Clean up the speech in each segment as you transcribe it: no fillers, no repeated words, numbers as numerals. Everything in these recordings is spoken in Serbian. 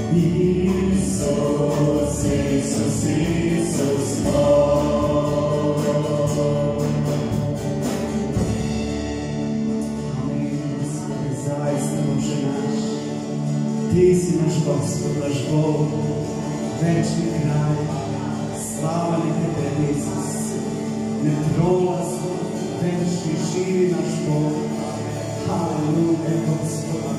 Isus, Isus, Isus moj. Amin, zaista Bože naš, Ti si naš Gospod, naš Bog, večni kraj, slava neka Tebi, Isus, neprolazno, večni, živi naš Bog. Haleluja, Gospod.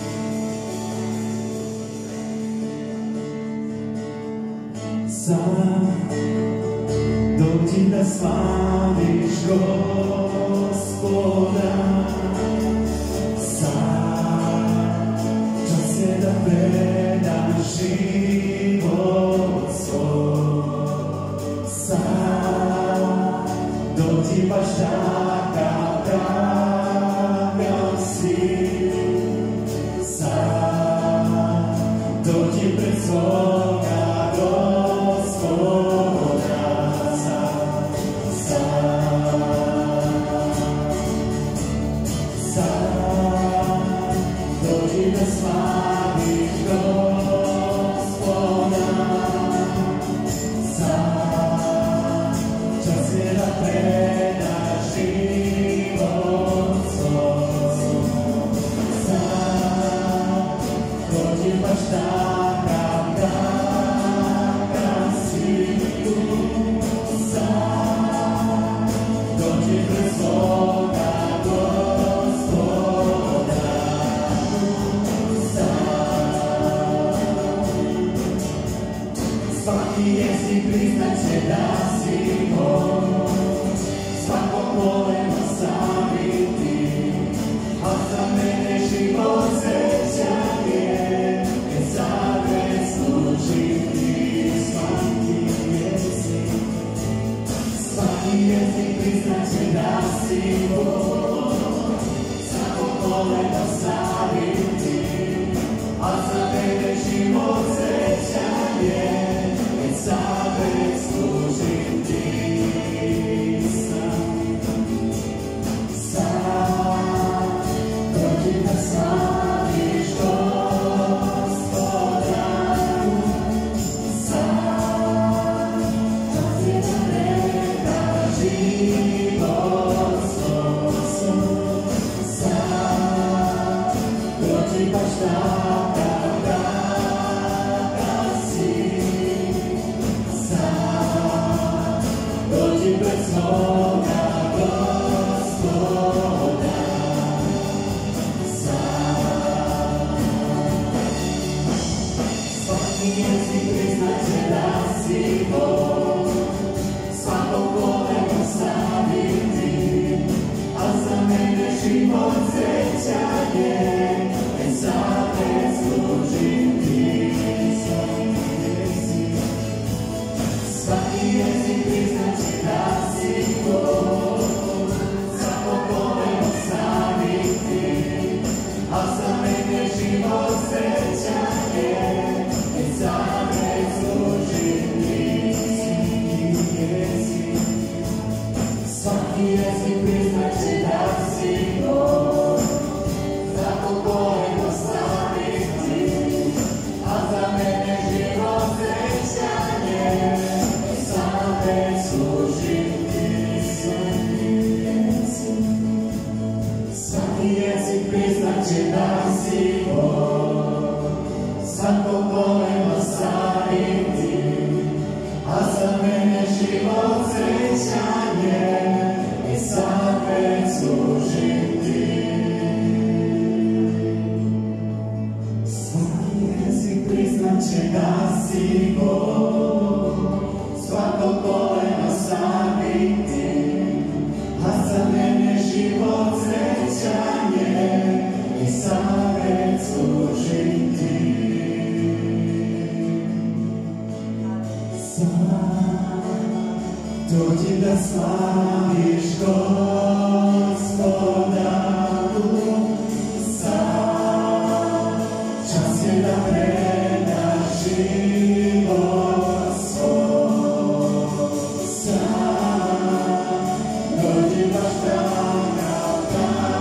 Sad dođi da slaviš Gospoda, sad čas je da predaš život svoj, sad dođi baš takav kakav si, sad dođi pred svoga dođi da slaviš Gospoda, sad čas je da predaš život svoj, sad dođi baš takav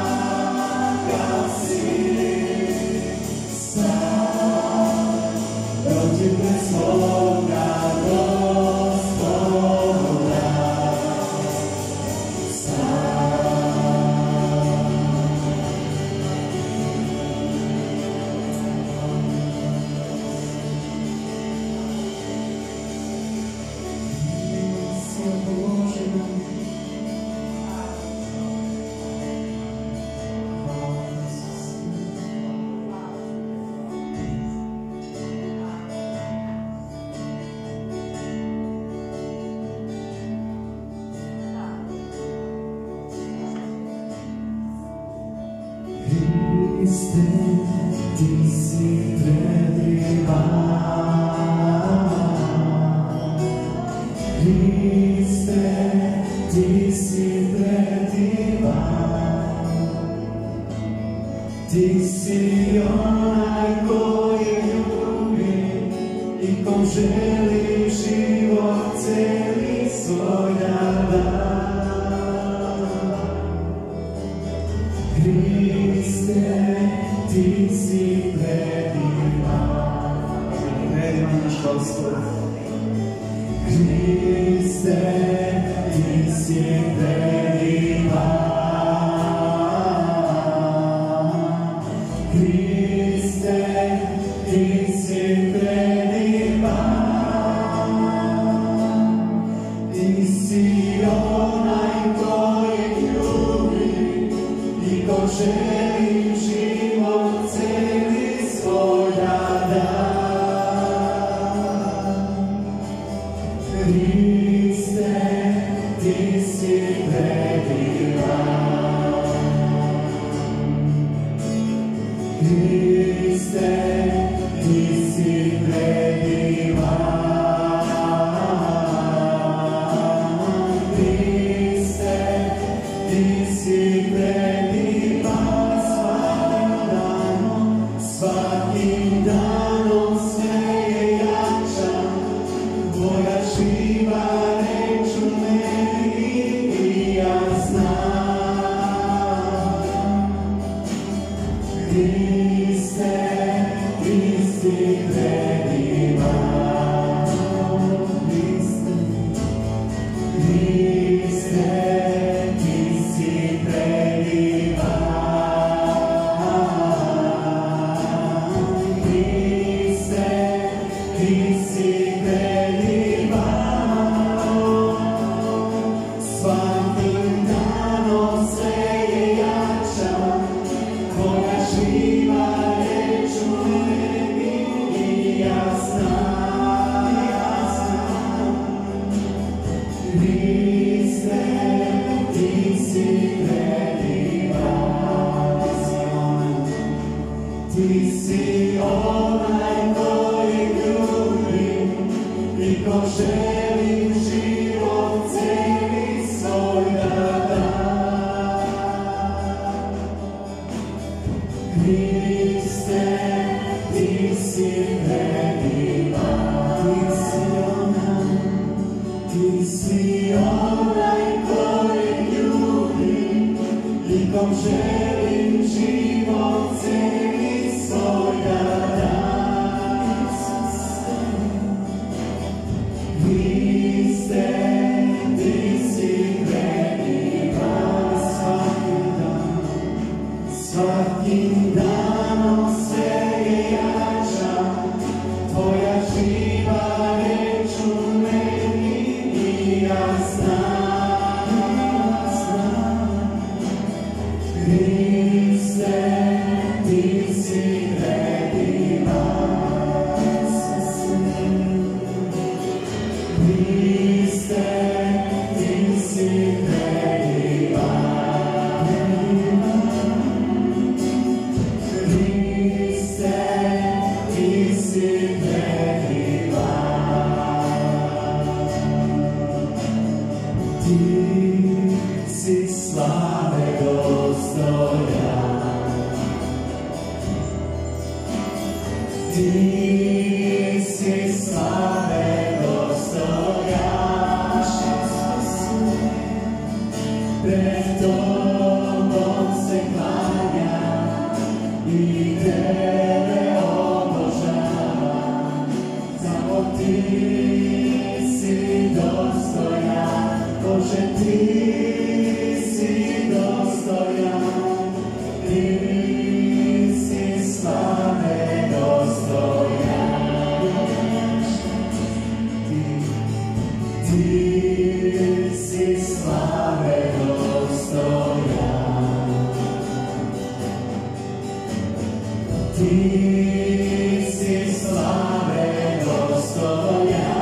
kakav si, sad Ti si slave dostojan.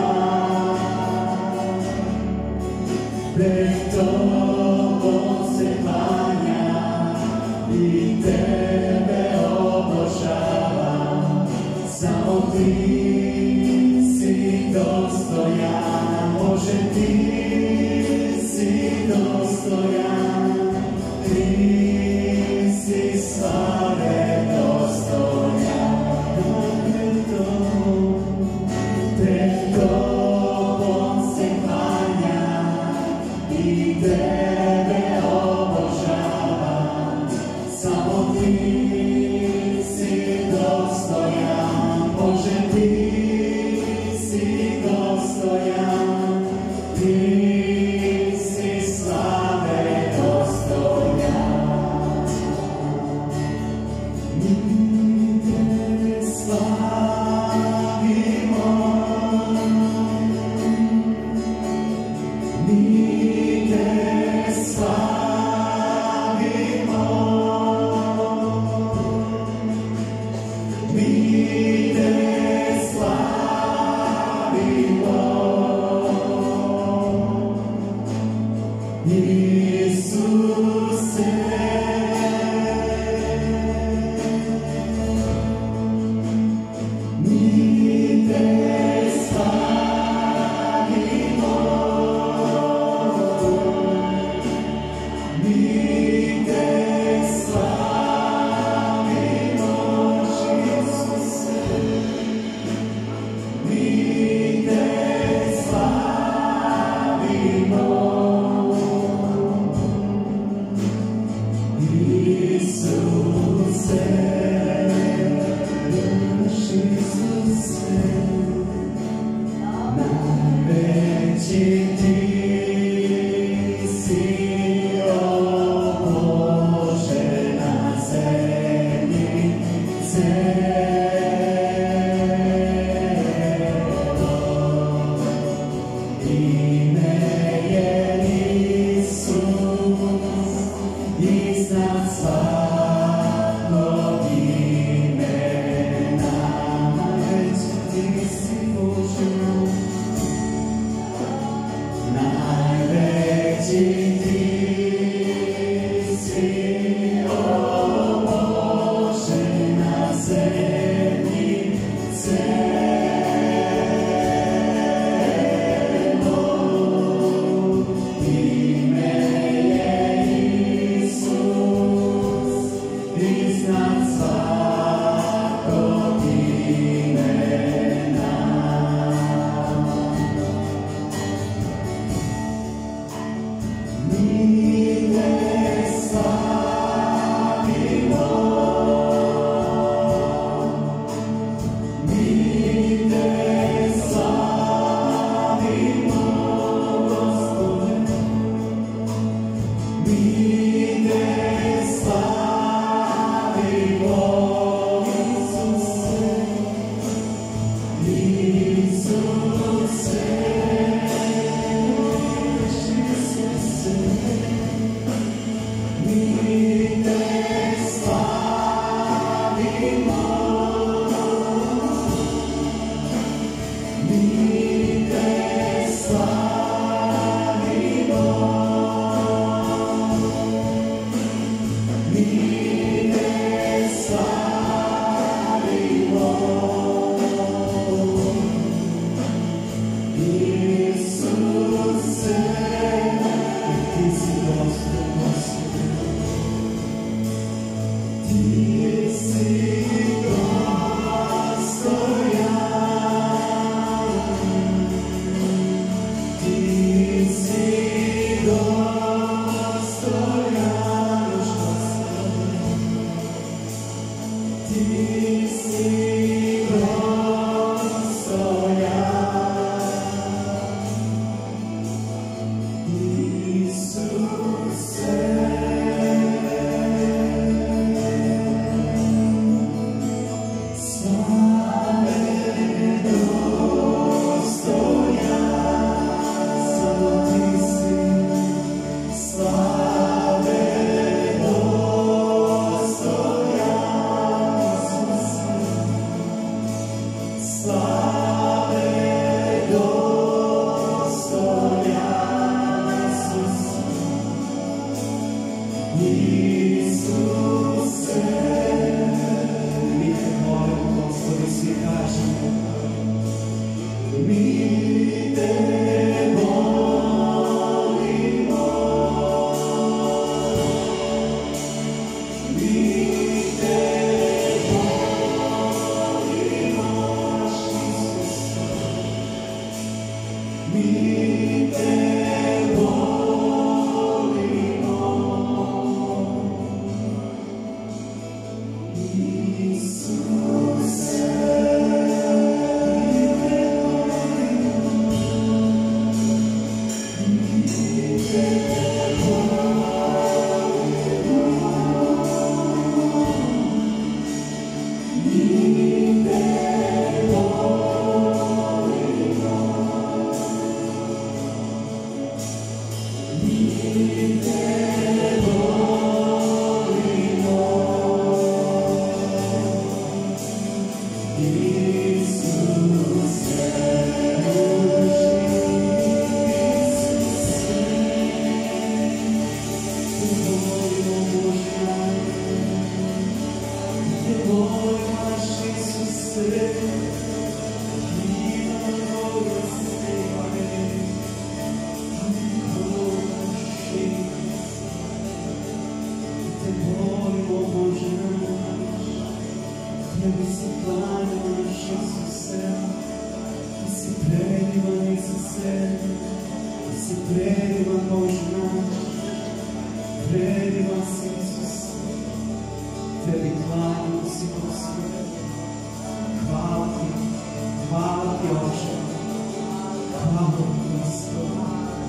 predivan Isuse, ti si predivan Bože naš, predivan si Isuse, tebi klanjamo si Gospode, hvala ti Oče, hvala ti Gospode,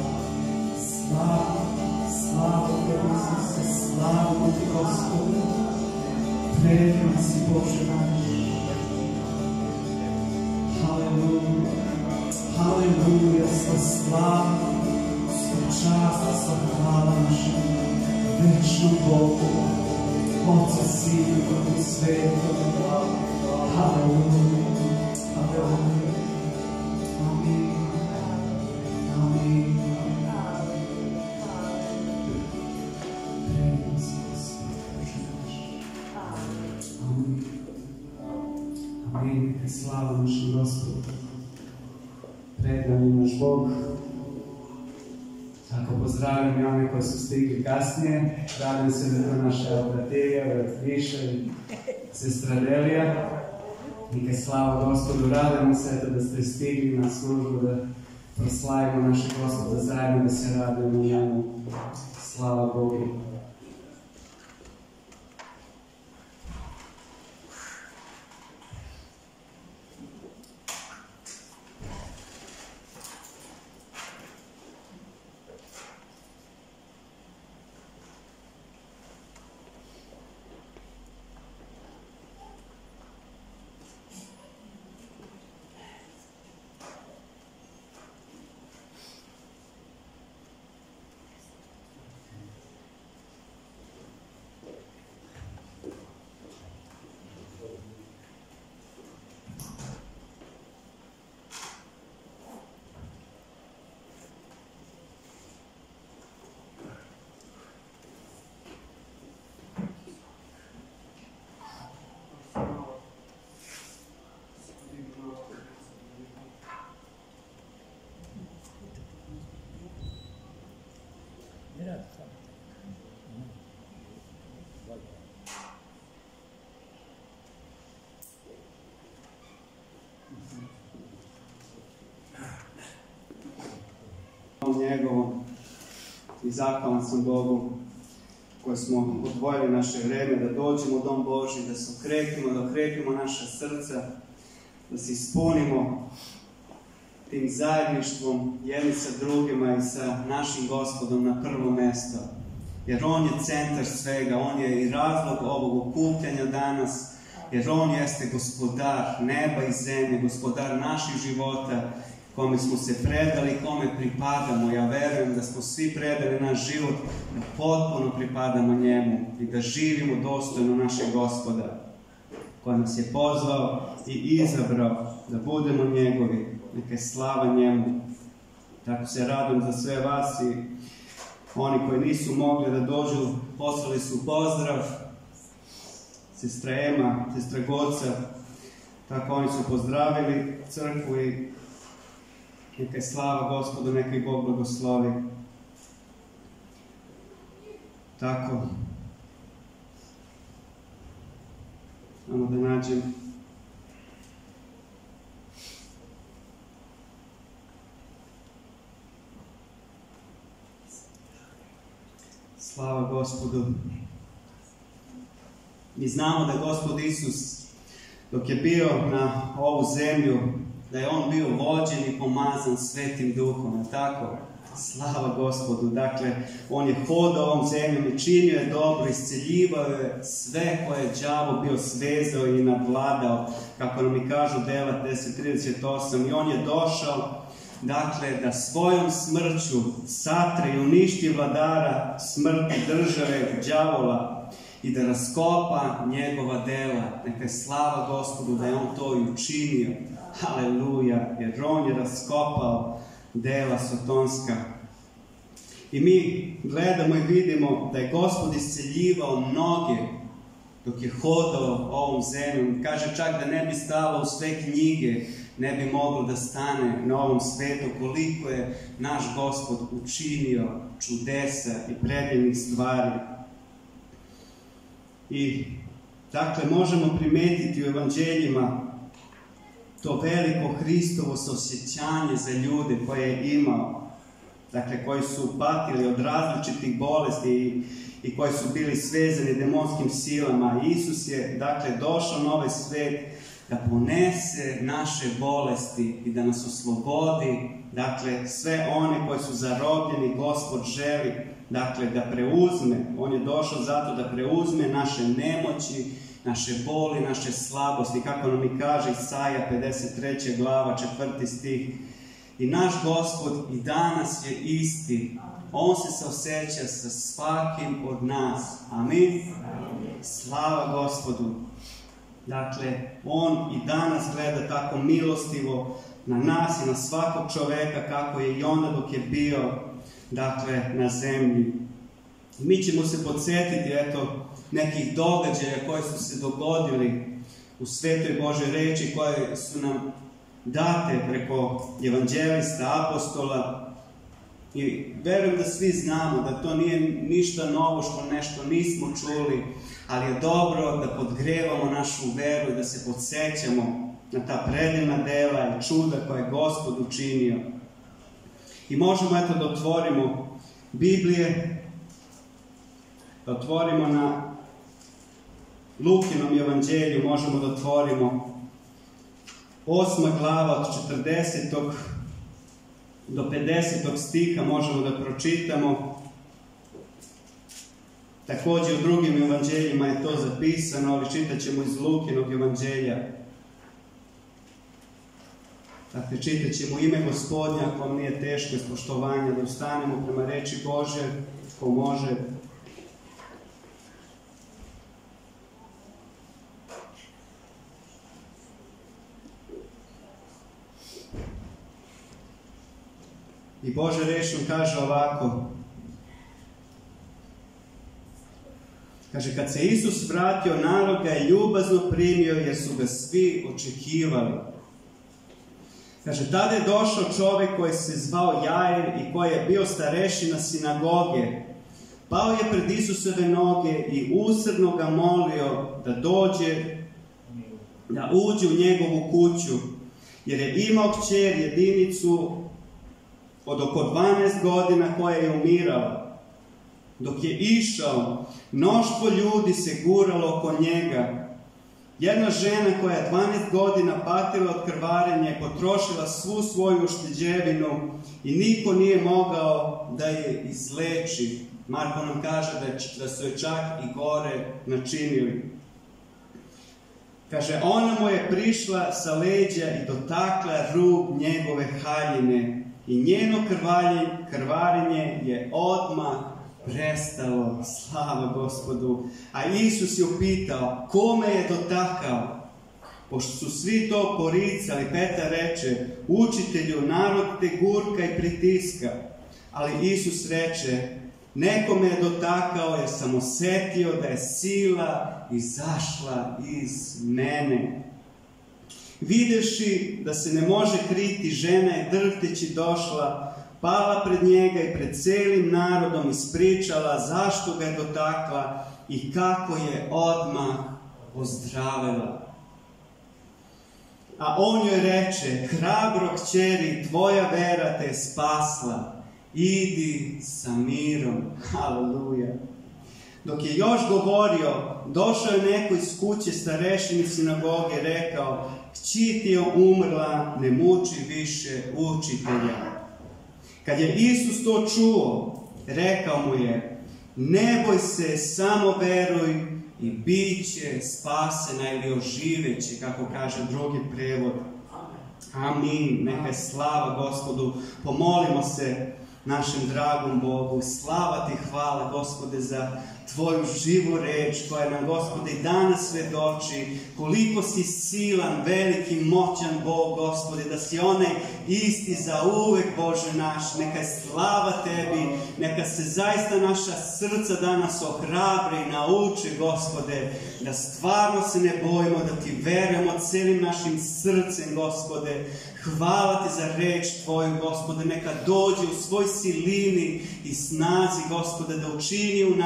slava tebi Isuse, slava ti Gospode, predivan si Bože naš. Haleluja, sva slava, sva čast, sva hvala našem večnom Bogu, Otcu, Sinu i Duhu Svetom. Haleluja, haleluja, amin, amin. Predivan si Bože naš. Amin. Amin, slava našem Gospodu. Predan je naš Bog. Tako pozdravljam i one koji su stigli kasnije. Radim se da je to naša braterija, brat Viša i sestra Delija. Neka slava Gospodu, radimo se da ste stigli na službu da proslavimo našeg Gospoda zajedno, da se radimo njemu. Slava Bogu. Njegovom i zahvalan sam Bogu koji smo odvojili naše vreme da dođemo u Dom Božji, da se okretimo, da okretimo naša srca, da se ispunimo tim zajedništvom jedni sa drugima i sa našim Gospodom na prvo mesto. Jer On je centar svega, On je i razlog ovog okupljanja danas, jer On jeste gospodar neba i zemlje, gospodar naših života, kome smo se predali, kome pripadamo. Ja verujem da smo svi predali naš život, da potpuno pripadamo njemu i da živimo dostojno našeg Gospoda, koji nas je pozvao i izabrao da budemo njegovi. Neka je slava njemu. Tako se radujem za sve vas i oni koji nisu mogli da dođu, poslali su pozdrav. Sestra Ema, sestra Goca, tako oni su pozdravili crkvu i neka je slava Gospodu, neka i Bog blagoslovi. Tako. Samo da nađem. Slava Gospodu. Mi znamo da Gospod Isus, dok je bio na ovu zemlju, da je On bio vođen i pomazan Svetim Duhom, tako? Slava Gospodu. Dakle, On je hodao ovom zemljom i činio je dobro, isceljivao je sve koje je đavo bio svezao i nadvladao, kako nam i kažu Dela 10:38. I On je došao, dakle, da svojom smrću satre i uništi vladara smrti države đavola i da raskopa njegova dela. Neka je slava Gospodu da je On to i učinio. Haleluja, jer On je raskopao dela sotonska. I mi gledamo i vidimo da je Gospod isceljivao mnoge dok je hodao ovom zemljom. Kaže čak da ne bi stalo u sve knjige, ne bi moglo da stane na ovom svetu koliko je naš Gospod učinio čudesa i predivnih stvari. I dakle možemo primetiti u evanđeljima to veliko Hristovo osjećanje za ljude koje je imao, dakle koji su patili od različitih bolesti i koji su bili svezani demonskim silama. Isus je, dakle, došao na ovaj svet da ponese naše bolesti i da nas oslobodi, dakle, sve one koji su zarobljeni. Gospod želi, dakle, da preuzme, on je došao zato da preuzme naše nemoći, naše boli, naše slabosti, kako nam i kaže Isaija 53. glava 4. stih. I naš Gospod i danas je isti. On se saosjeća sa svakim od nas. Amin. Slava Gospodu. Dakle, on i danas gleda tako milostivo na nas i na svakog čoveka kako je i onda dok je bio, dakle, na zemlji. Mi ćemo se podsjetiti, eto, nekih događaja koji su se dogodili u Svetoj Božoj reči, koje su nam date preko evanđelista, apostola. I verujem da svi znamo da to nije ništa novo što nešto nismo čuli, ali je dobro da podgrevamo našu veru i da se podsjećamo na ta predivna dela i čuda koje je Gospod učinio. I možemo, eto, da otvorimo Biblije, da otvorimo na Lukinom evanđelju, možemo da otvorimo 8. glava od 40. do 50. stiha, možemo da pročitamo. Također u drugim evanđeljima je to zapisano, ali čitat ćemo iz Lukinog evanđelja. Dakle, čitat ćemo ime Gospodnja, ako vam nije teško iz poštovanja, da ustanemo prema reči Bože, ko može. I Bože reč nam kaže ovako. Kaže, kad se Isus vratio, narod ga je ljubazno primio jer su ga svi očekivali. Kaže, tada je došao čovjek koji se zvao Jair i koji je bio starešina sinagoge. Pao je pred Isusove noge i usrdno ga molio da dođe, da uđe u njegovu kuću, jer je imao kćer jedinicu od oko 12 godina koja je umirala. Dok je išao, mnoštvo ljudi se guralo oko njega. Jedna žena koja je 12 godina patila od krvarenja je potrošila svu svoju ušteđevinu i niko nije mogao da je izleči. Marko nam kaže da su je čak i gore načinili. Kaže, ona mu je prišla sa leđa i dotakla rub njegove haljine i njeno krvarenje je odmah prestalo. Slava Gospodu. A Isus je upitao, kome je dotakao? Pošto su svi to poricali, Petar reče, učitelju, narod te gurka i pritiska. Ali Isus reče, nekome je dotakao jer sam osjetio da je sila izašla iz mene. Videvši da se ne može kriti, žena je drhteći došla, pala pred njega i pred cijelim narodom ispričala zašto ga je dotakla i kako je odmah ozdravila. A on joj reče, hrabro kćeri, tvoja vera te je spasla, idi sa mirom. Haleluja. Dok je još govorio, došao je neko iz kuće starešini sinagoge, rekao, kći ti je umrla, ne muči više učitelja. Kad je Isus to čuo, rekao mu je, ne boj se, samo veruj i bit će spasena ili oživeće, kako kaže drugi prevod. Amin. Neka je slava Gospodu. Pomolimo se našem dragom Bogu. Slava ti, hvala Gospode za tvoju živu reč koja nam, Gospode, i danas svedoči koliko si silan, veliki, moćan Bog, Gospode, da si onaj isti za uvek, Bože naš. Neka je slava tebi, neka se zaista naša srca danas ohrabre i nauče, Gospode, da stvarno se ne bojimo, da ti verujemo celim našim srcem, Gospode. Hvala ti za reč tvoju, Gospode, neka dođe u svoj silini i snazi, Gospode, da učini u nama danas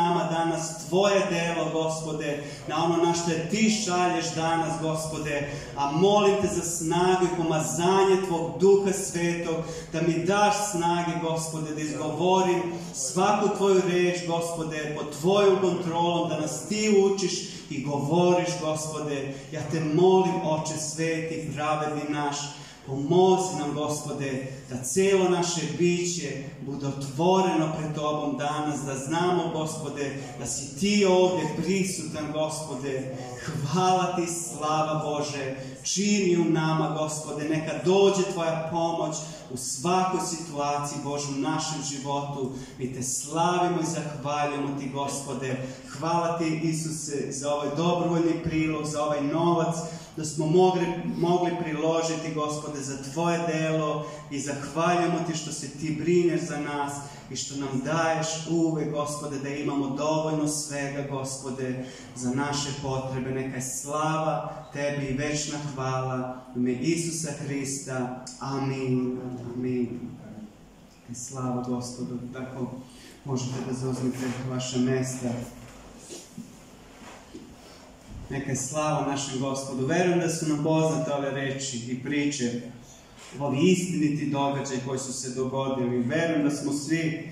danas tvoje delo, Gospode, na ono na što je ti šalješ danas, Gospode, a molim te za snagu i pomazanje tvog Duha Svetog, da mi daš snage, Gospode, da izgovorim svaku tvoju reč, Gospode, pod tvojom kontrolom, da nas ti učiš i govoriš, Gospode. Ja te molim, Oče sveti, pravedni naš, pomozi nam, Gospode, da cijelo naše biće bude otvoreno pred tobom danas, da znamo, Gospode, da si ti ovdje prisutan, Gospode. Hvala ti, slava Bože, čini u nama, Gospode, neka dođe tvoja pomoć u svakoj situaciji, Bože, u našem životu. Mi te slavimo i zahvaljujemo ti, Gospode. Hvala ti, Isuse, za ovaj dobrovoljni prilog, za ovaj novac, da smo mogli priložiti, Gospode, za tvoje delo, i zahvaljujemo ti što se ti brineš za nas i što nam daješ uvek, Gospode, da imamo dovoljno svega, Gospode, za naše potrebe. Neka je slava tebi i večna hvala u ime Isusa Hrista. Amin. Amin. Slava Gospodu. Tako možete da zauzmete vaše mesta. Neka je slava našem Gospodu. Verujem da su nam poznate ove reči i priče, ovi istiniti događaji koji su se dogodili. Verujem da smo svi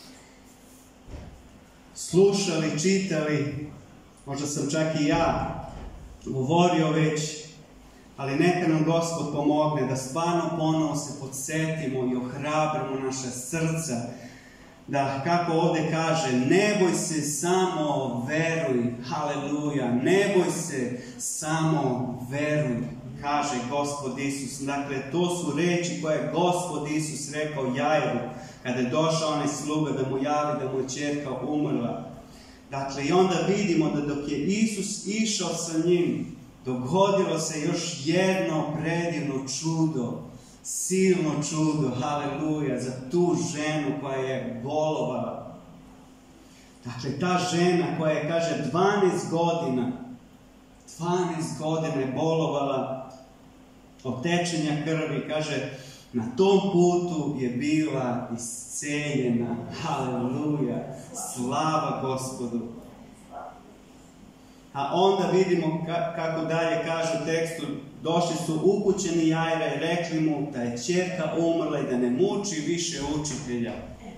slušali, čitali, možda sam čak i ja govorio već, ali neka nam Gospod pomogne da stvarno ponovo se podsjetimo i ohrabrimo naša srca, da, kako ovdje kaže, ne boj se, samo veruj, haleluja, ne boj se, samo veruj, kaže Gospod Isus. Dakle, to su reči koje je Gospod Isus rekao Jairu, kada je došao onaj sluga da mu javi da mu je ćerka umrla. Dakle, i onda vidimo da dok je Isus išao sa njim, dogodilo se još jedno predivno čudo, silno čudo, haleluja, za tu ženu koja je bolovala. Dakle, ta žena koja je, kaže, 12 godina je bolovala od tečenja krvi, kaže, na tom putu je bila isceljena, haleluja, slava Gospodu. A onda vidimo kako dalje kaže u tekstu, došli su upućeni Jaira i rekli mu da je ćerka umrla i da ne muči više učitelja.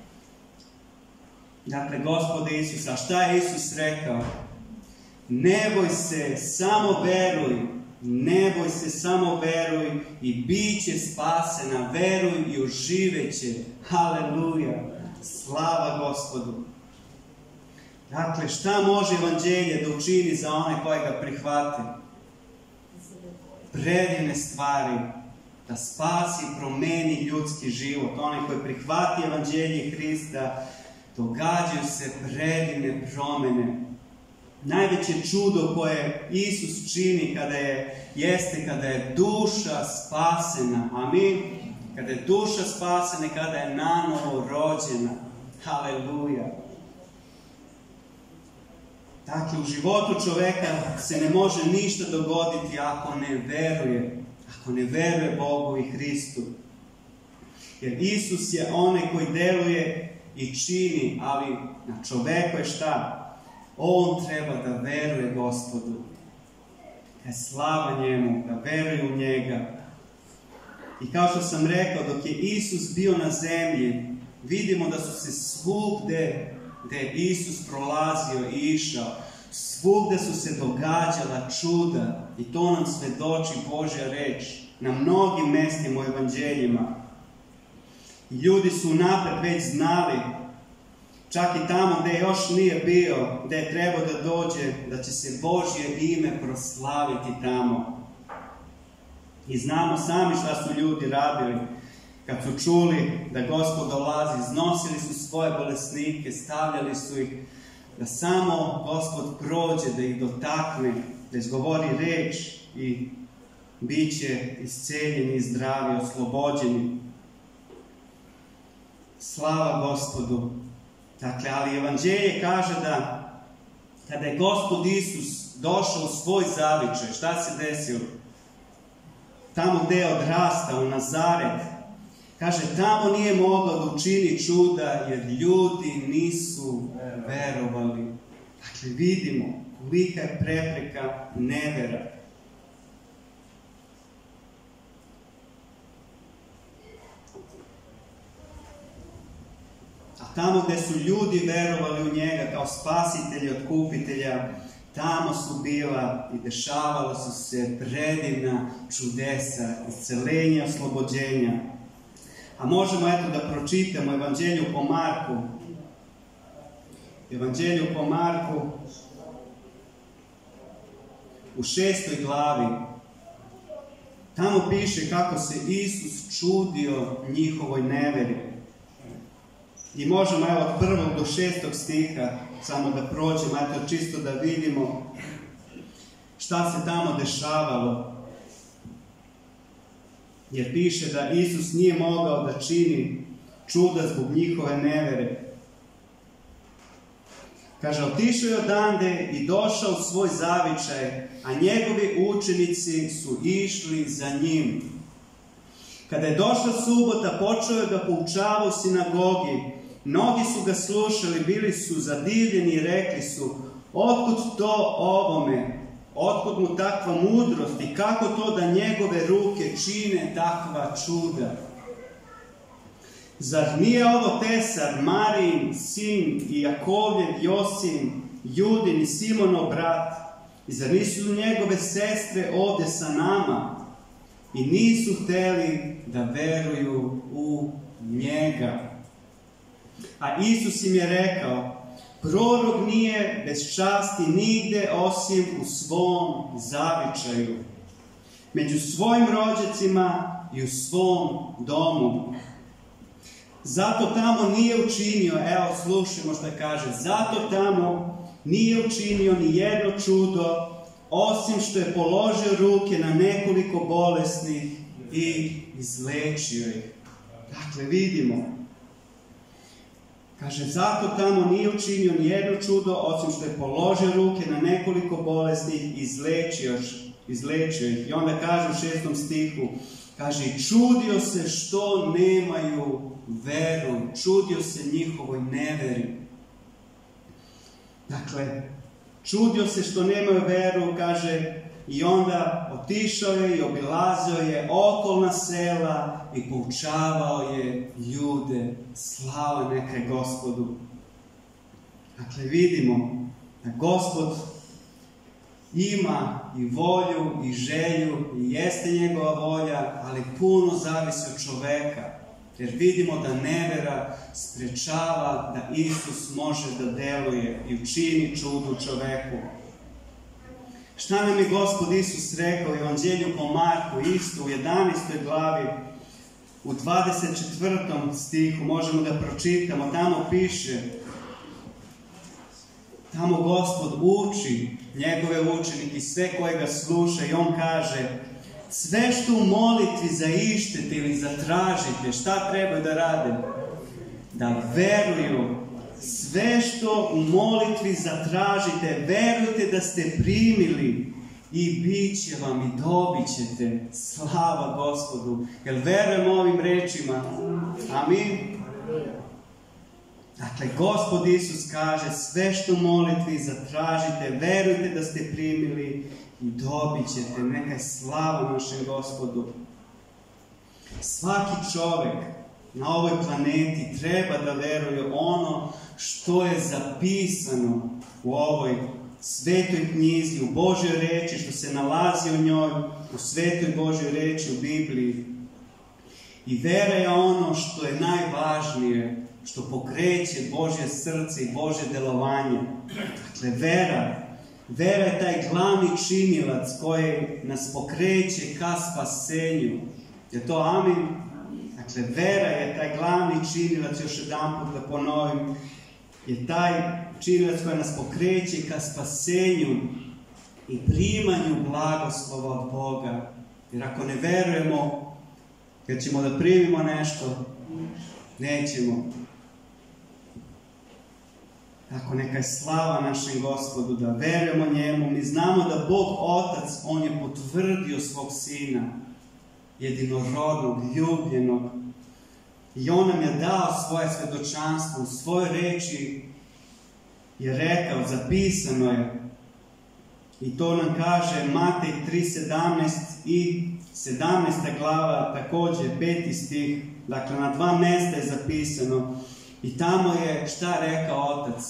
Dakle, Gospode Isus, a šta je Isus rekao? Ne boj se, samo veruj, ne boj se, samo veruj i bit će spasena, veruj i uživeće. Haleluja, slava Gospodu. Dakle, šta može evanđelje da učini za one koje ga prihvate? Predivne stvari, da spasi i promeni ljudski život. One koji prihvati evanđelje Hrista, događaju se predivne promene. Najveće čudo koje Isus čini kada je duša spasena. Amin. Kada je duša spasena, kada je nanovo rođena. Haleluja. Dakle, u životu čoveka se ne može ništa dogoditi ako ne veruje Bogu i Hristu. Jer Isus je onaj koji deluje i čini, ali na čoveku je šta? On treba da veruje Gospodu. Slava njemu, da veruje u njega. I kao što sam rekao, dok je Isus bio na zemlji, vidimo da su se svugde gde je Isus prolazio i išao, svugde su se događala čuda, i to nam svedoči Božja reč na mnogim mestima u evanđeljima. I ljudi su unapred već znali, čak i tamo gde još nije bio, gde je trebao da dođe, da će se Božje ime proslaviti tamo. I znamo sami šta su ljudi radili. Kad su čuli da Gospod dolazi, iznosili su svoje bolesnike, stavljali su ih da samo Gospod prođe, da ih dotakne, da izgovori reč i bit će isceljeni, zdravi, oslobođeni. Slava Gospodu. Dakle, ali evanđelje kaže da kada je Gospod Isus došao u svoj zavičaj, šta se desilo? Tamo gde je odrastao, u Nazaret, kaže, tamo nije mogao da učini čuda jer ljudi nisu verovali. Dakle, vidimo kolika je prepreka nevera. A tamo gdje su ljudi verovali u njega kao spasitelja, otkupitelja, tamo su bila i dešavala su se predivna čudesa, isceljenja, oslobođenja. A možemo eto da pročitamo Evanđelju po Marku. Evanđelju po Marku u 6. glavi. Tamo piše kako se Isus čudio njihovoj neveri. I možemo evo od 1. do 6. stiha samo da prođemo, eto čisto da vidimo šta se tamo dešavalo. Jer piše da Isus nije mogao da čini čuda zbog njihove nevere. Kaže, otišao je odande i došao u svoj zavičaj, a njegovi učenici su išli za njim. Kada je došla subota, počeo je da poučava u sinagogi. Mnogi su ga slušali, bili su zadivljeni i rekli su, otkud to ovome? Otkud mu takva mudrost i kako to da njegove ruke čine takva čuda? Zar nije ovo Tesar, Marijin, sin i Jakovljev, Josin, Judin i Simonov brat? I zar nisu njegove sestre ovdje sa nama? I nisu htjeli da veruju u njega. A Isus im je rekao, prorok nije bez časti nigde osim u svom zavičaju, među svojim rođacima i u svom domu. Zato tamo nije učinio, evo slušajmo što kaže, zato tamo nije učinio ni jedno čudo, osim što je položio ruke na nekoliko bolesnih i izlečio ih. Dakle, vidimo. Kaže, zato tamo nije učinio ni jedno čudo, osim što je položio ruke na nekoliko bolesnih i izlečio ih. I onda kaže u 6. stihu, kaže, čudio se što nemaju veru, čudio se njihovoj neveri. Dakle, čudio se što nemaju veru, kaže, i onda otišao je i obilazio je okolna sela i poučavao je ljude. Slava neka je Gospodu. Dakle, vidimo da Gospod ima i volju i želju i jeste njegova volja, ali puno zavisi od čoveka. Jer vidimo da nevera sprečava da Isus može da deluje i učini čudu čoveku. Šta nam je Gospod Isus rekao u Evanđelju po Marku, isto u 11. glavi, u 24. stihu, možemo da pročitamo, tamo piše, tamo Gospod uči njegove učenike i sve koje ga sluša i on kaže, sve što u molitvi zaištete ili zatražite, šta trebaju da rade? Da veruju. Sve što u molitvi zatražite, verujte da ste primili i bit će vam i dobit ćete. Slava Gospodu. Jel verujemo ovim rečima? Amin. Dakle, Gospod Isus kaže, sve što u molitvi zatražite, verujte da ste primili i dobit ćete. Neka je slava našem Gospodu. Svaki čovjek na ovoj planeti treba da veruje ono što je zapisano u ovoj svetoj knjizi, u Božjoj reči, što se nalazi u njoj, u svetoj Božjoj reči, u Bibliji. I vera je ono što je najvažnije, što pokreće Božje srce i Božje delovanje. Dakle, vera je taj glavni činilac koji nas pokreće ka spasenju. Je to amin? Dakle, vera je taj glavni činilac, još jedanput da ponovim, je taj činilac koji nas pokreće ka spasenju i primanju blagoslova od Boga. Jer ako ne verujemo, kad ćemo da primimo nešto, nećemo. Tako neka je slava našem Gospodu, da verujemo njemu. Mi znamo da Bog Otac, on je potvrdio svog Sina, jedinorodnog, ljubljenog. I on nam je dao svoje svedočanstvo u svojoj reči. je rekao, zapisano je, i to nam kaže Matej 3:17 i 17. glava, također 5. stih, dakle na 2 mjesta je zapisano i tamo je šta rekao Otac?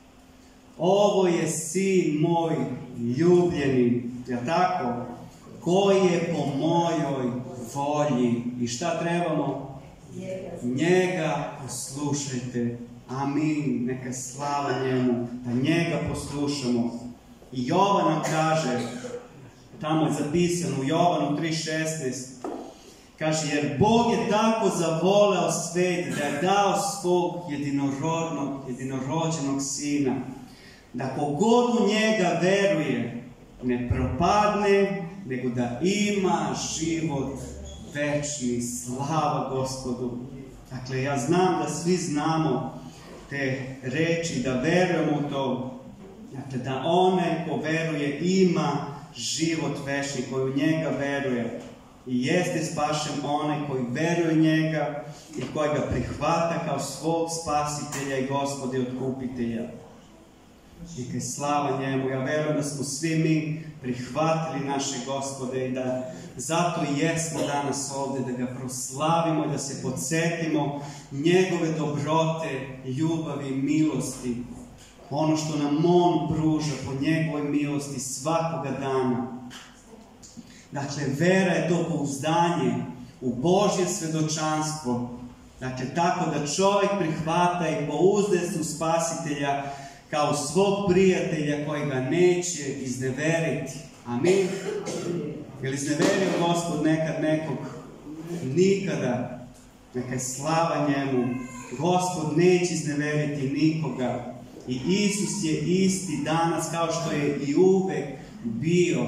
Ovo je sin moj ljubljeni, je tako? Koji je po mojoj volji. I šta trebamo? Njega poslušajte. Amin. Neka slava njemu. Da njega poslušamo. I Jovan nam kaže, tamo je zapisano u Jovanu 3:16, kaže, jer Bog je tako zavoleo svet da je dao svog jedinorođenog sina, da kogod u njega veruje ne propadne, nego da ima život večni. Slava Gospodu. Dakle, ja znam da svi znamo te reči, da verujemo u to. Dakle, da onaj ko veruje ima život večni, koji u njega veruje. I jeste spašen onaj koji veruje u njega i koji ga prihvata kao svog spasitelja i Gospoda i otkupitelja. Neka je slava njemu. Ja verujem da smo svi mi prihvatili naše Gospode i da zato i jesmo danas ovdje, da ga proslavimo i da se podsjetimo njegove dobrote, ljubavi i milosti. Ono što nam on pruža po njegovoj milosti svakoga dana. Dakle, vera je to pouzdanje u Božje svjedočanstvo. Dakle, tako da čovjek prihvata i pouzde se u Spasitelja kao svog prijatelja koji ga neće izneveriti. Amin. Je li izneverio Gospod nekad nekog? Nikada. Neka je slava njemu. Gospod neće izneveriti nikoga. I Isus je isti danas kao što je i uvek bio.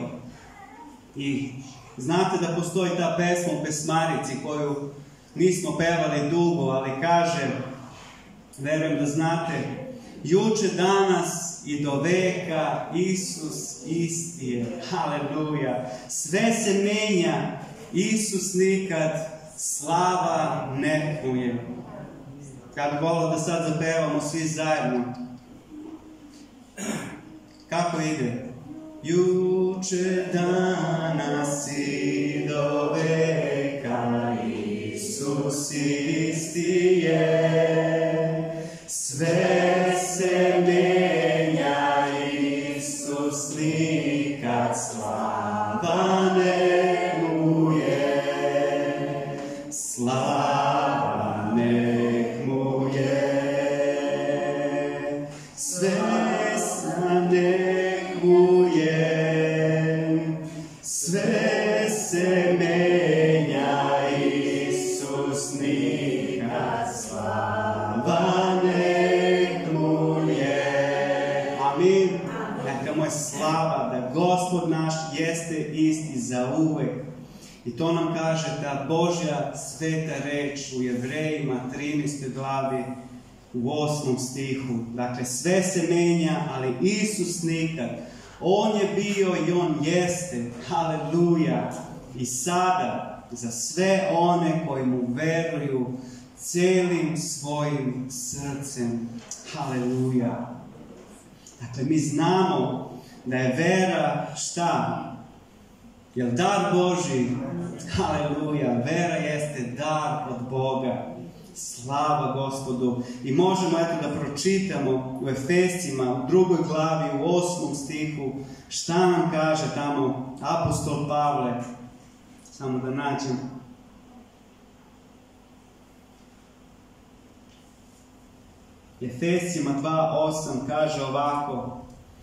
I znate da postoji ta pesma u pesmarici koju nismo pevali dugo, ali kaže, verujem da znate, juče, danas i do veka Isus isti je. Haleluja. Sve se menja, Isus nikad, slava nekuje. Kad bi volio da sad zapevamo svi zajedno. Kako ide? Juče, danas i do veka Isus isti je. Sve se menja, Isus nikad, slava nek mu je. Slava nek mu je. Sve nek mu je, sve se menja, Isus nikad, slava nek mu je. Amin. Neka mu je slava da Gospod naš jeste isti za uvek. I to nam kaže ta Božja sveta reč u Jevrejima 13. glavi u 8. stihu. Dakle, sve se menja, ali Isus nikad. On je bio i on jeste. Haleluja. I sada za sve one koji mu veruju celim svojim srcem. Haleluja. Dakle, mi znamo da je vera šta? Jel dar Božji? Haleluja. Vera jeste dar od Boga. Slava Gospodu. I možemo eto da pročitamo u Efescima u 2. glavi u 8. stihu šta nam kaže tamo apostol Pavle. Samo da nađem. Efescima 2.8 kaže ovako.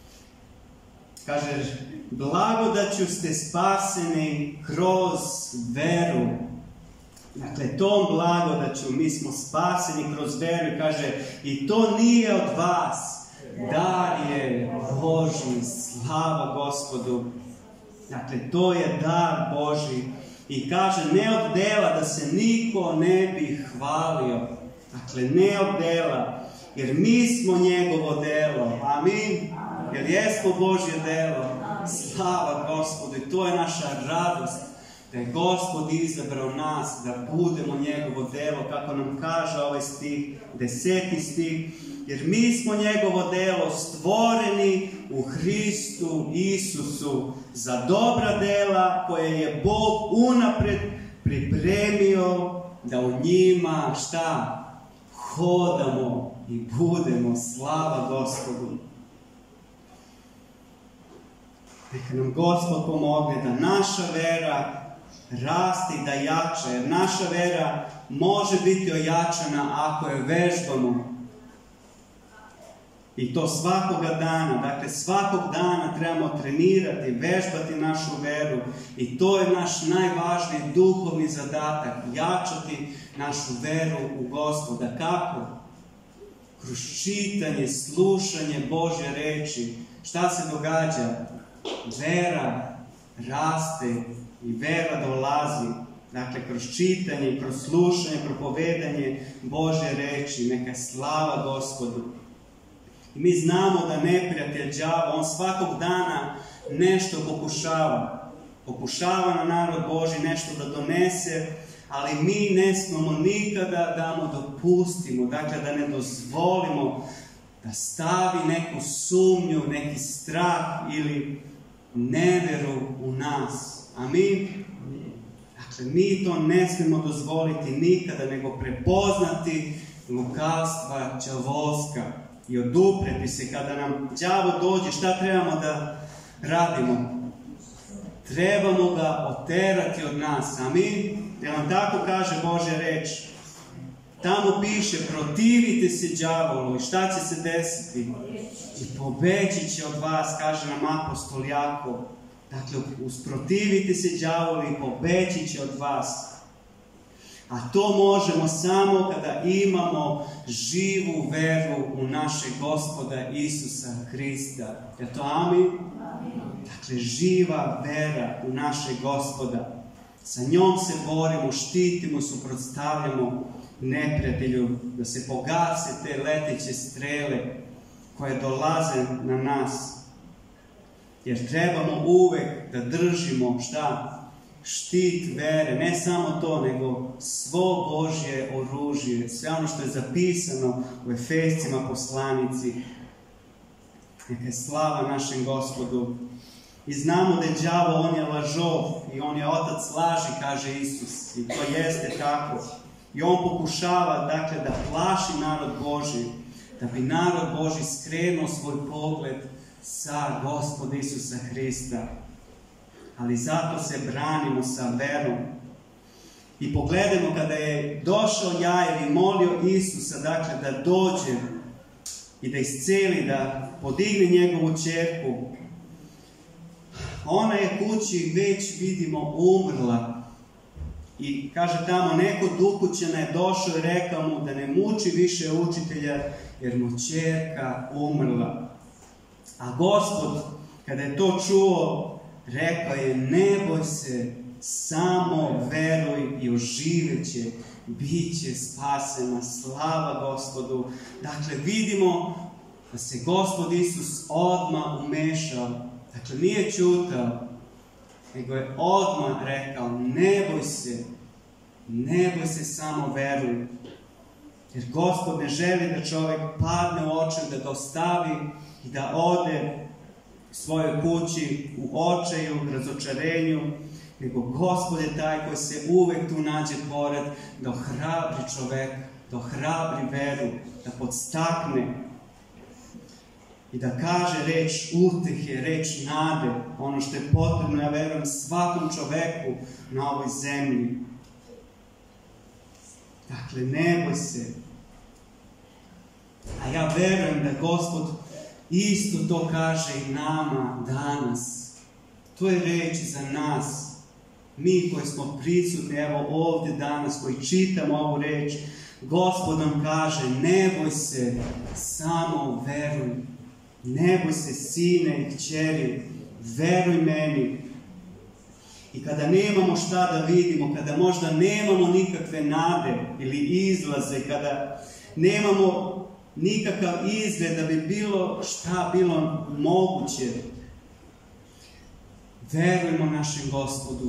Kaže, blagodaću ste spaseni kroz veru. Dakle, tom blagodaću mi smo spaseni kroz veru. Kaže, i to nije od vas. Dar je Božji. Slava Gospodu. Dakle, to je dar Božji. I kaže, ne od dela, da se niko ne bi hvalio. Dakle, ne od dela. Jer mi smo njegovo delo. Amin. Jer jesmo Božje delo. Slava Gospodu. I to je naša radost. da je Gospod izabrao nas da budemo njegovo delo, kako nam kaže ovaj stih, 10. stih, jer mi smo njegovo delo stvoreni u Hristu Isusu za dobra dela koje je Bog unapred pripremio da u njima šta? Hodamo i budemo. Slava Gospodu. Neka nam Gospod pomogne da naša vera raste i da jača, jer naša vera može biti ojačana ako je vežbamo. I to svakoga dana. Dakle, svakog dana trebamo trenirati, vežbati našu veru. I to je naš najvažniji duhovni zadatak. Jačati našu veru u Gospoda. Kako? Kroz čitanje, slušanje Božje reči. Šta se događa? Vera raste i vera dolazi. Dakle, kroz čitanje, kroz slušanje, propovedanje Božje reči. Neka je slava Gospodu. I mi znamo da neprijatelj đavo, on svakog dana nešto pokušava. Pokušava na narod Božji nešto da donese, ali mi ne smemo nikada da mu dopustimo, dakle da ne dozvolimo da stavi neku sumnju, neki strah ili neveru u nas. Amin? Dakle, mi to ne smemo dozvoliti nikada, nego prepoznati lukavstva đavolska i odupreti se. Kada nam đavo dođe, šta trebamo da radimo? Trebamo ga oterati od nas. Amin? Jer nam tako kaže Božja reč. Tamo piše, protivite se đavolu i šta će se desiti? I pobeći će od vas, kaže nam apostol Jakov. Dakle, usprotivite se đavolu i pobeći će od vas. A to možemo samo kada imamo živu veru u našeg Gospoda Isusa Hrista. Je to amin? Dakle, živa vera u našeg Gospoda. Sa njom se borimo, štitimo, suprotstavljamo neprijatelju, da se pogase te leteće strele koje dolaze na nas. Jer trebamo uvek da držimo šta? Štit vere, ne samo to, nego svo Božje oružje, sve ono što je zapisano u Efescima poslanici. Neka je slava našem Gospodu. I znamo da je đavo, on je lažov i on je otac laži, kaže Isus. I to jeste tako. I on pokušava, dakle, da plaši narod Božji, da bi narod Božji skrenuo svoj pogled sa Gospoda Isusa Hrista. Ali zato se branimo sa verom. I pogledajmo kada je došao Jair i molio Isusa, dakle, da dođe i da isceli, da podigne njegovu ćerku. Ona je kući već, vidimo, umrla. I kaže tamo, neko od ukućana je došao i rekao mu da ne muči više učitelja, jer mu ćerka umrla. A Gospod, kada je to čuo, rekao je, ne boj se, samo veruj i oživjet će, bit će spasena. Slava Gospodu. Dakle, vidimo da se Gospod Isus odmah umešao. Dakle, nije ćutao, nego je odmah rekao, ne boj se, samo veruj. Jer Gospod ne želi da čovjek padne u očaj, da ga ostavi i da ode svojoj kući u očaju, razočarenju, nego Gospod je taj koji se uvek tu nađe pored, da ohrabri čoveka, da ohrabri veru, da podstakne i da kaže reč utehe, reč nade, ono što je potrebno, ja verujem, svakom čoveku na ovoj zemlji. Dakle, ne boj se. A ja verujem da Gospod isto to kaže i nama danas. To je reč za nas. Mi koji smo prisutni, evo ovdje danas, koji čitamo ovu reč, Gospod nam kaže, ne boj se, samo veruj. Ne boj se, sine i kćeri, veruj meni. I kada nemamo šta da vidimo, kada možda nemamo nikakve nade ili izlaze, kada nemamo nikakav izgled da bi bilo šta bilo moguće, verujmo našem Gospodu.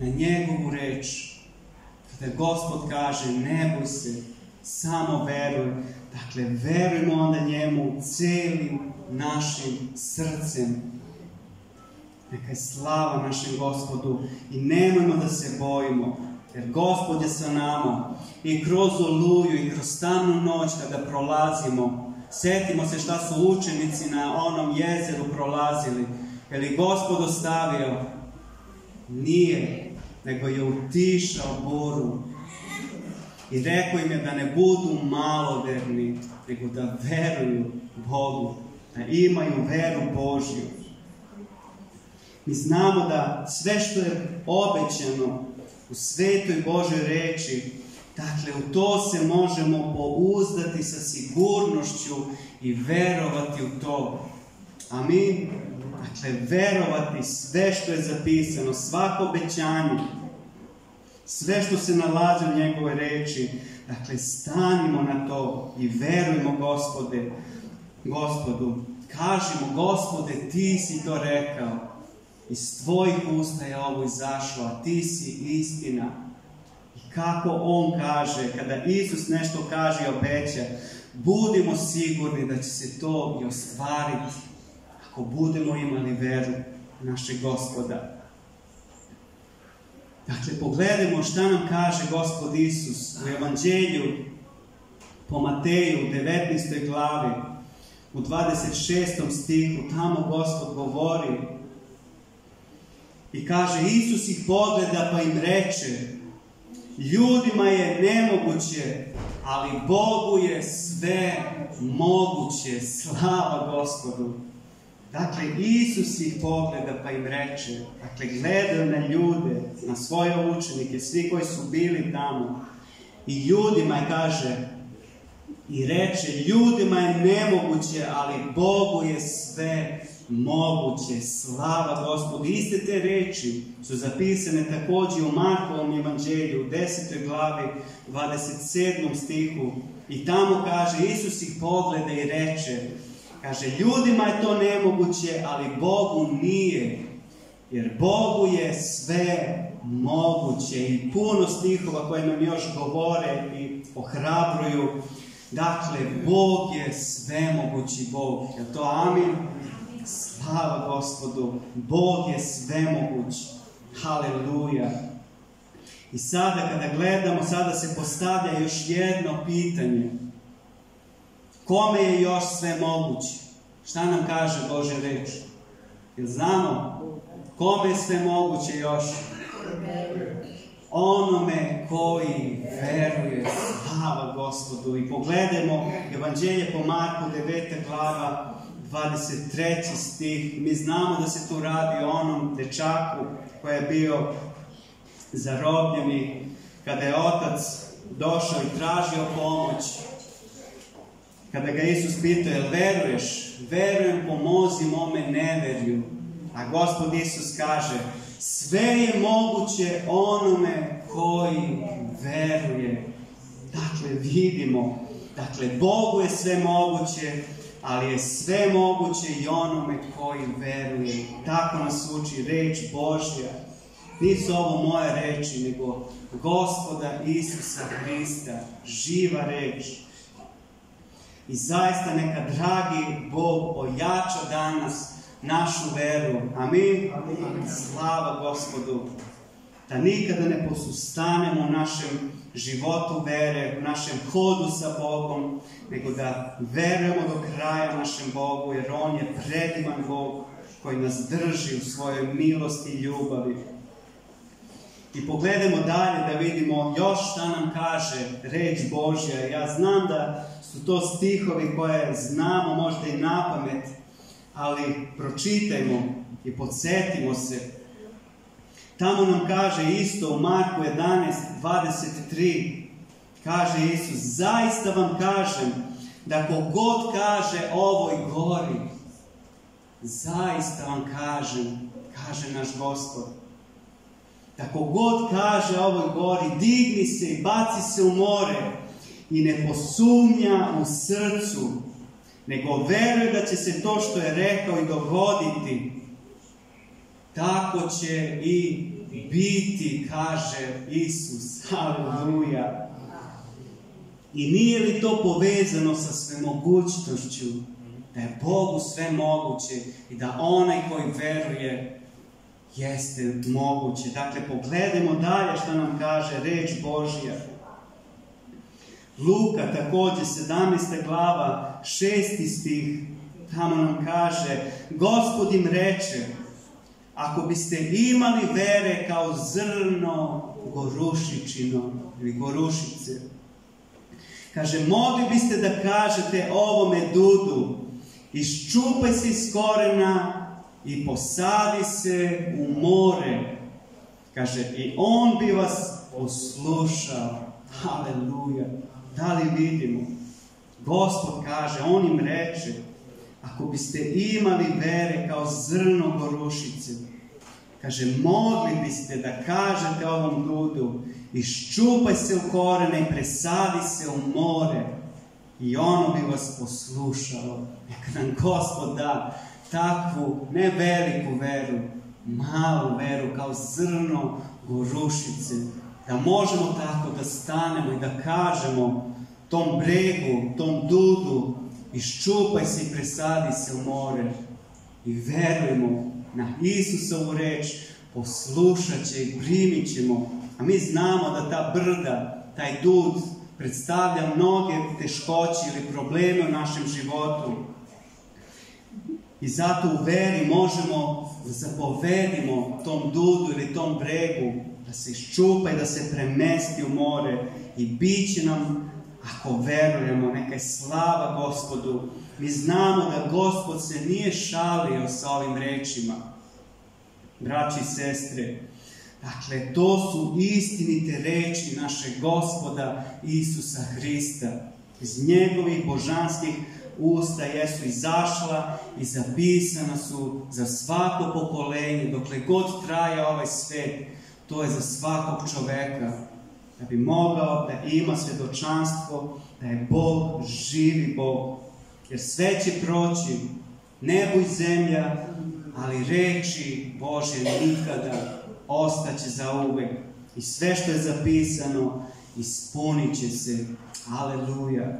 na njegovu reč. Kada Gospod kaže, ne boj se, samo veruj. Dakle, verujmo onda njemu celim našim srcem. Neka je slava našem Gospodu i nemojmo da se bojimo, jer Gospod je sa nama. I kroz oluju i kroz tamnu noć kada prolazimo, setimo se šta su učenici na onom jezeru prolazili. Je li Gospod ostavio? Nije, nego je utišao buru. I rekao im je da ne budu maloverni, nego da veruju Bogu, da imaju veru Božju. Mi znamo da sve što je obećano u svetoj Božoj reči, dakle u to se možemo pouzdati sa sigurnošću i verovati u to. Amin. Dakle, verovati sve što je zapisano, svako obećanje, sve što se nalazi u njegove reči. Dakle, stanimo na to i verujmo Gospodu. Kažimo, Gospode, ti si to rekao. Iz tvojih usta je ovo izašlo, a ti si istina. I kako on kaže, kada Isus nešto kaže i obeća, budimo sigurni da će se to i ostvariti. Ako budemo imali veru našeg Gospoda. Dakle, pogledajmo šta nam kaže Gospod Isus u Evanđelju po Mateju u 19. glavi, u 26. stihu. Tamo Gospod govori i kaže, Isus ih pogleda pa im reče, ljudima je nemoguće, ali Bogu je sve moguće. Slava Gospodu. Dakle, Isus ih pogleda pa im reče, dakle, gledaju na ljude, na svoje učenike, svi koji su bili tamo. I ljudima je, kaže, i reče, ljudima je nemoguće, ali Bogu je sve moguće. Slava Gospodu. Iste te reči su zapisane također u Markovom evanđelju, u 10. glavi, 27. stihu. I tamo kaže, Isus ih pogleda i reče, kaže, ljudima je to nemoguće, ali Bogu nije. Jer Bogu je sve moguće. I puno stihova koje nam još govore i ohrabruju. Dakle, Bog je svemogući Bog. Je to amin? Slava Gospodu. Bog je svemoguć. Haleluja. I sada kada gledamo, sada se postavlja još jedno pitanje. Kome je još sve moguće? Šta nam kaže Božja reč? Jel znamo? Kome je sve moguće još? Onome koji veruje. Slava Gospodu. I pogledajmo Evanđelje po Marku 9. glava 23. stih. Mi znamo da se tu radi o onom dečaku koji je bio zarobljen i kada je otac došao i tražio pomoć. Kada ga Isus pitao, jel veruješ? Verujem, pomozi mome neverju. A Gospod Isus kaže, sve je moguće onome koji veruje. Dakle, vidimo, dakle, Bogu je sve moguće, ali je sve moguće i onome koji veruje. Tako nas uči reč Božja. Nisu ovo moje reči, nego Gospoda Isusa Hrista, živa reč. I zaista neka dragi Bog ojača danas našu veru. Amin. Amin. Slava Gospodu. Da nikada ne posustanemo u našem životu vere, u našem hodu sa Bogom, nego da verujemo do kraja našem Bogu, jer On je predivan Bog koji nas drži u svojoj milosti i ljubavi. I pogledajmo dalje da vidimo još šta nam kaže reč Božja. Ja znam da su to stihovi koje znamo možda i napamet, ali pročitajmo i podsjetimo se. Tamo nam kaže isto u Marku 11:23, kaže Isus, zaista vam kažem da kogod kaže ovoj gori, zaista vam kažem, kaže naš Gospod, da kogod kaže ovoj gori, digni se i baci se u more i ne posumnja u srcu, nego veruje da će se to što je rekao i dogoditi, tako će i biti, kaže Isus. Haleluja. I nije li to povezano sa svemogućnošću? Da je Bogu sve moguće i da onaj koji veruje jeste moguće. Dakle, pogledajmo dalje što nam kaže reč Božja. Luka također 17. glava 6. stih, tamo nam kaže: Gospod im reče, ako biste imali vere kao zrno gorušičino ili gorušice, kaže, mogli biste da kažete ovome dudu, iščupaj se iz korena i posadi se u more. Kaže, i on bi vas poslušao. Haleluja. Da li vidimo? Gospod kaže, on im reče, ako biste imali vere kao zrno gorušice, kaže, mogli biste da kažete ovom dudu, iščupaj se u korene i presadi se u more, i ono bi vas poslušalo. Neka nam Gospod da takvu, ne veliku veru, malu veru, kao zrno gorušice, da možemo tako da stanemo i da kažemo tom bregu, tom dudu, iščupaj se i presadi se u more, i verujemo na Isusovu reč, poslušat će i primit ćemo. A mi znamo da ta brda, taj dud, predstavlja mnoge teškoće ili probleme u našem životu. I zato u veri možemo da zapovedimo tom dudu ili tom bregu da se iščupa i da se premesti u more, i bit će nam, ako verujemo. Neka je slava Gospodu. Mi znamo da Gospod se nije šalio sa ovim rečima. Braći i sestre, dakle, to su istinite reči našeg Gospoda Isusa Hrista. Iz njegovih božanskih usta jesu izašla i zapisana su za svako pokolenje, dokle god traje ovaj svet. To je za svakog čoveka, da bi mogao da ima svedočanstvo da je Bog živi Bog. Jer sve će proći, nebo i zemlja, ali reči Božje nikada, ostaće zauvek. I sve što je zapisano ispunit će se. Aleluja.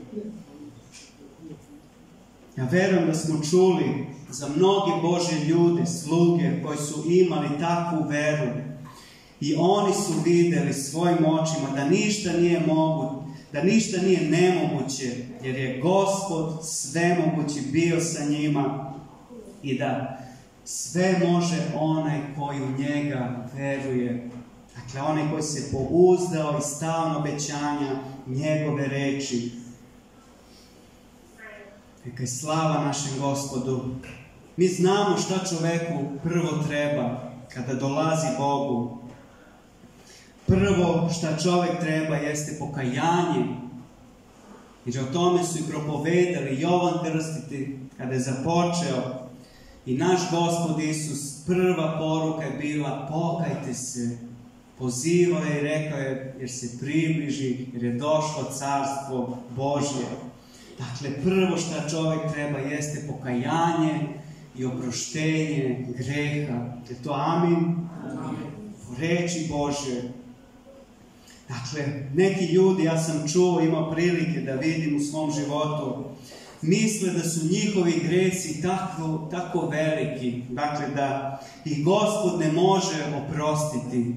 Ja verujem da smo čuli za mnoge Božje ljude, sluge, koji su imali takvu veru. I oni su vidjeli svojim očima da ništa nije da ništa nije nemoguće, jer je Gospod svemogući bio sa njima i da sve može onaj koji u njega veruje. Dakle, onaj koji se pouzdao i stao na obećanja njegove reči. Neka je slava našem Gospodu. Mi znamo šta čoveku prvo treba kada dolazi Bogu. Prvo šta čovjek treba jeste pokajanje. Jer o tome su i propovedali Jovan Krstitelj kada je započeo. I naš Gospod Isus, prva poruka je bila: pokajte se. Pozivao je i rekao je, jer se približi, jer je došlo carstvo Božje. Dakle, prvo šta čovjek treba jeste pokajanje i oproštenje greha. Je to amin? U reči Božje. Dakle, neki ljudi, ja sam čuo, imao prilike da vidim u svom životu, misle da su njihovi gresi tako veliki, dakle da ih Gospod ne može oprostiti.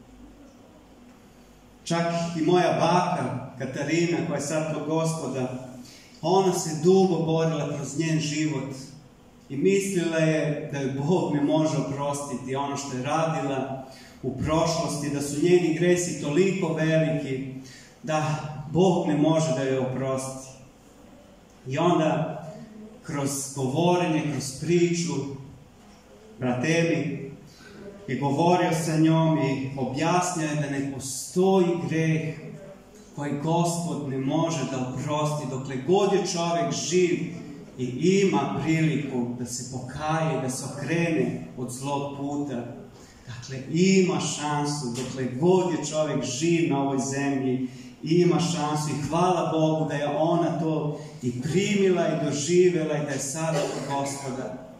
Čak i moja baka, Katarina, koja je sad kod Gospoda, ona se dugo borila kroz njen život i mislila je da joj Bog ne može oprostiti ono što je radila u prošlosti, da su njeni gresi toliko veliki da Bog ne može da joj oprosti. I onda kroz govorenje, kroz priču, brat Ebi je govorio sa njom i objasnio je da ne postoji greh koji Gospod ne može da oprosti dokle god je čovjek živ i ima priliku da se pokaje, da se okrene od zlog puta. Dakle, ima šansu, dokle god je čovjek živ na ovoj zemlji, ima šansu i hvala Bogu da je ona to i primila i doživjela i da je sada kod Gospoda.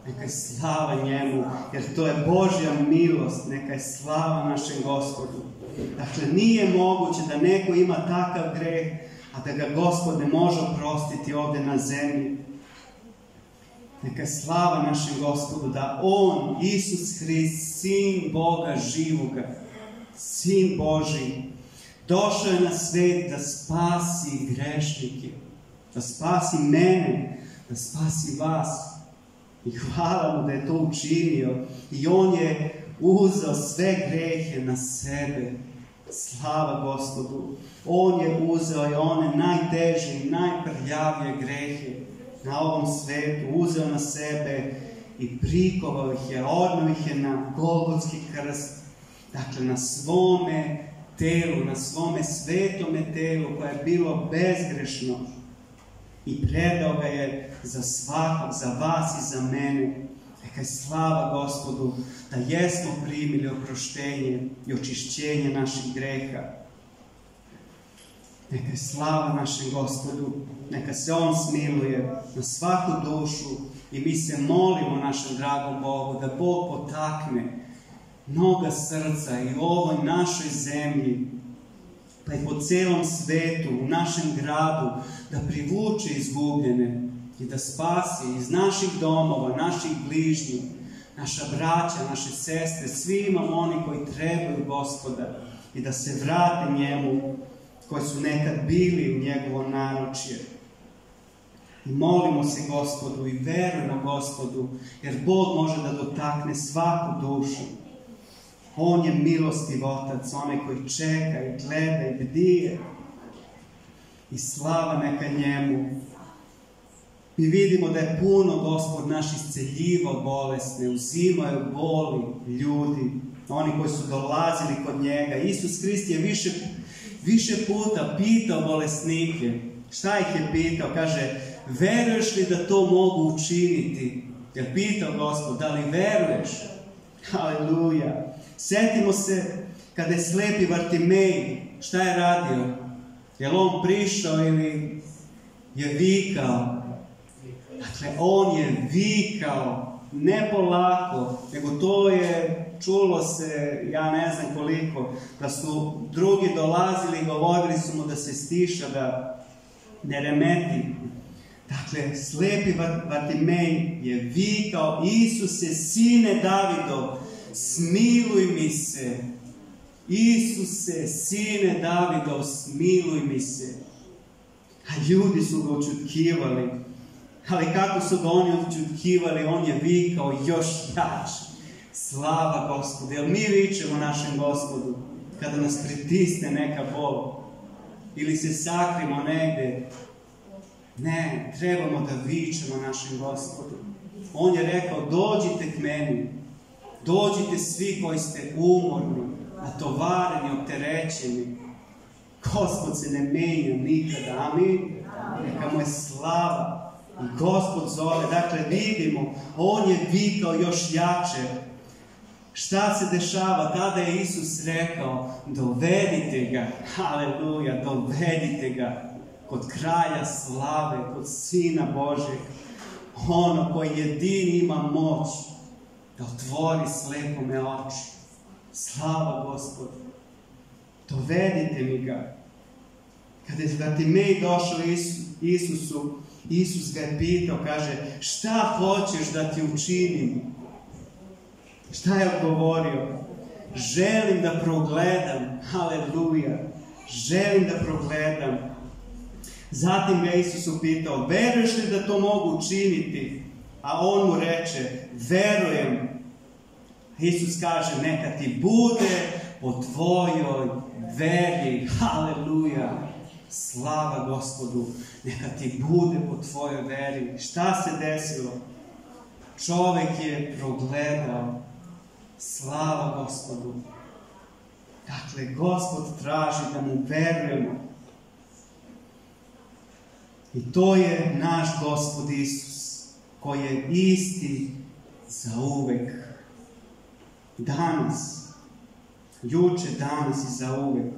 Neka je slava njemu, jer to je Božja milost. Neka je slava našem Gospodu. Dakle, nije moguće da neko ima takav greh, a da ga Gospod ne može oprostiti ovdje na zemlji. Neka je slava našem Gospodu da On, Isus Hrist, Sin Boga živoga, Sin Božji, došao je na svet da spasi grešnike, da spasi mene, da spasi vas. I hvala mu da je to učinio. I On je uzeo sve grehe na sebe. Slava Gospodu. On je uzeo i one najteže i najprljavije grehe na ovom svetu. Uzeo na sebe i prikovao ih je, odneo ih je na Golgotski krst. Dakle, na svome telu, na svome svetome telu koje je bilo bezgrešno. I predao ga je za svakog, za vas i za mene. Neka je slava Gospodu da jesmo primili oproštenje i očišćenje naših greha. Neka je slava našem Gospodu, neka se On smiluje na svaku dušu i mi se molimo našem dragom Bogu da Bog potakne mnoga srca i u ovoj našoj zemlji, pa i po celom svetu, u našem gradu, da privuče izgubljene i da spasi iz naših domova, naših bližnjih, naša braća, naše sestre, svima oni koji trebaju Gospoda i da se vrate njemu, koji su nekad bili u njegovo naručje. I molimo se Gospodu i verujemo Gospodu, jer Bog može da dotakne svaku dušu. On je milostiv Otac, onaj koji čeka i gleda i bdije. I slava neka njemu. Mi vidimo da je puno Gospod naš isceljivao bolesne, uzimao boli ljudi, oni koji su dolazili kod njega. Isus Hrist je više puta pitao bolesnike. Šta ih je pitao? Kaže, veruješ li da to mogu učiniti? Je pitao Gospod, da li veruješ? Haleluja! Sjetimo se kada je slepi Vartimej, šta je radio? Je li on prišao ili je vikao? Dakle, on je vikao, ne polako, nego to je, čulo se, ja ne znam koliko, da su drugi dolazili i govorili su mu da se stiša, da ne remeti. Dakle, slepi Vartimej je vikao, Isuse, sine Davidov, smiluj mi se. Isuse, sine Davidov, smiluj mi se. A ljudi su ga učutkivali. Ali kako su ga oni učutkivali, on je vikao još jače. Slava Gospodu. Jel mi vičemo našem Gospodu kada nas pritisne neka bol? Ili se sakrimo negde? Ne, trebamo da vičemo našem Gospodu. On je rekao, dođite k meni. Dođite svi koji ste umorni, natovareni, opterećeni. Gospod se ne menja nikada. Amin. Neka mu je slava. I Gospod zove. Dakle, vidimo, on je vikao još jače. Šta se dešava? Tada je Isus rekao, dovedite ga. Haleluja, dovedite ga kod kralja slave, kod Sina Božeg. Ono koji jedini ima moć da otvori slepome oči. Slava Gospodu. Dovedite mi ga. Kada je Vartimej došao Isusu, Isus ga je pitao, kaže, šta hoćeš da ti učinim? Šta je odgovorio? Želim da progledam. Haleluja. Želim da progledam. Zatim ga Isus upitao, veruješ li da to mogu učiniti? A on mu reče, verujem. Isus kaže, neka ti bude po tvojoj veri. Haleluja. Slava Gospodu. Neka ti bude po tvojoj veri. Šta se desilo? Čovek je progledao. Slava Gospodu. Dakle, Gospod traži da mu verujemo. I to je naš Gospod Isus, koji je isti za uvek. Danas, juče, danas i za uvek.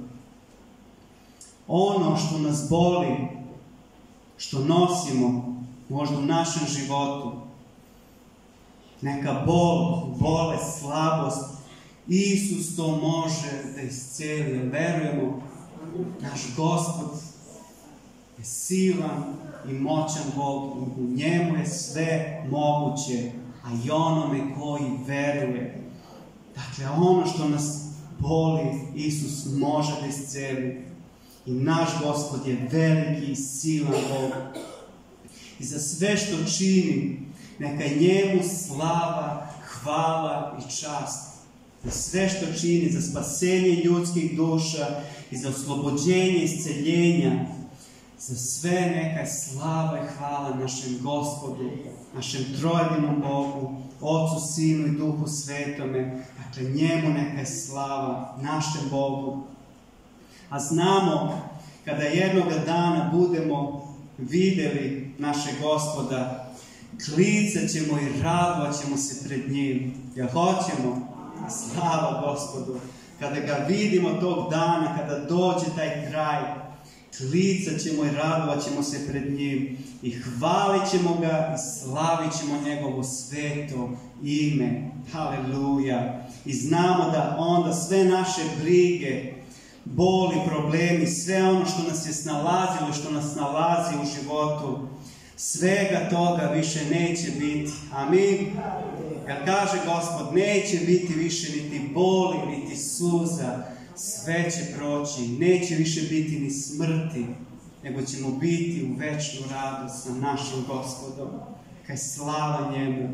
Ono što nas boli, što nosimo možda u našem životu, neka bol, bolest, slabost, Isus to može da isceli. Verujemo, naš Gospod je silan i moćan Bog, u njemu je sve moguće, a i onome koji veruje. Dakle, ono što nas boli, Isus može da isceli. I naš Gospod je veliki i silan Bog. I za sve što čini, neka njemu slava, hvala i čast. Za sve što čini, za spasenje ljudskih duša i za oslobođenje i isceljenja, za sve neka je slava i hvala našem Gospodu, našem trojedinom Bogu, Otcu, Sinu i Duhu Svetome. Dakle, njemu neka je slava, našem Bogu. A znamo, kada jednoga dana budemo vidjeli našeg Gospoda, klicat ćemo i radovat ćemo se pred njim. Jer hoćemo, slava Gospodu. Kada ga vidimo tog dana, kada dođe taj kraj, klicat ćemo i radovat ćemo se pred njim i hvalit ćemo ga i slavit ćemo njegovo sveto ime. Haleluja. I znamo da onda sve naše brige, boli, problemi, sve ono što nas je snalazilo, što nas nalazi u životu, svega toga više neće biti. Amin. Jer kaže Gospod, neće biti više niti boli, niti suza, sve će proći, neće više biti ni smrti, nego ćemo biti u večnu radost sa našim Gospodom. Kaj slava njemu.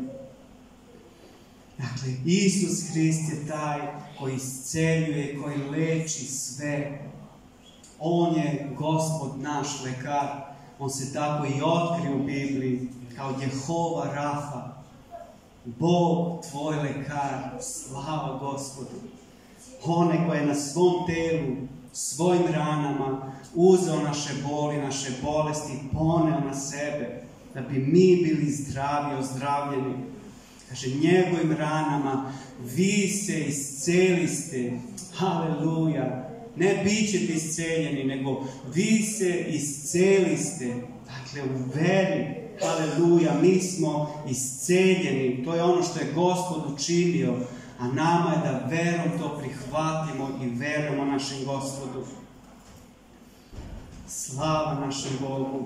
Dakle, Isus Hrist je taj koji isceljuje, koji leči sve. On je Gospod naš lekar. On se tako i otkrio u Bibliji kao Jehova Rafa. Bog, tvoj lekar, slava Gospodu. Onaj koji je na svom telu, svojim ranama, uzeo naše boli, naše bolesti, poneo na sebe, da bi mi bili zdravi, ozdravljeni. Kaže, njegovim ranama vi se isceliste. Haleluja. Ne bit ćete isceljeni, nego vi se isceliste. Dakle, u veri, haleluja, mi smo isceljeni. To je ono što je Gospod učinio. A nama je da verom to prihvatimo i verujemo našem Gospodu. Slava našem Bogu.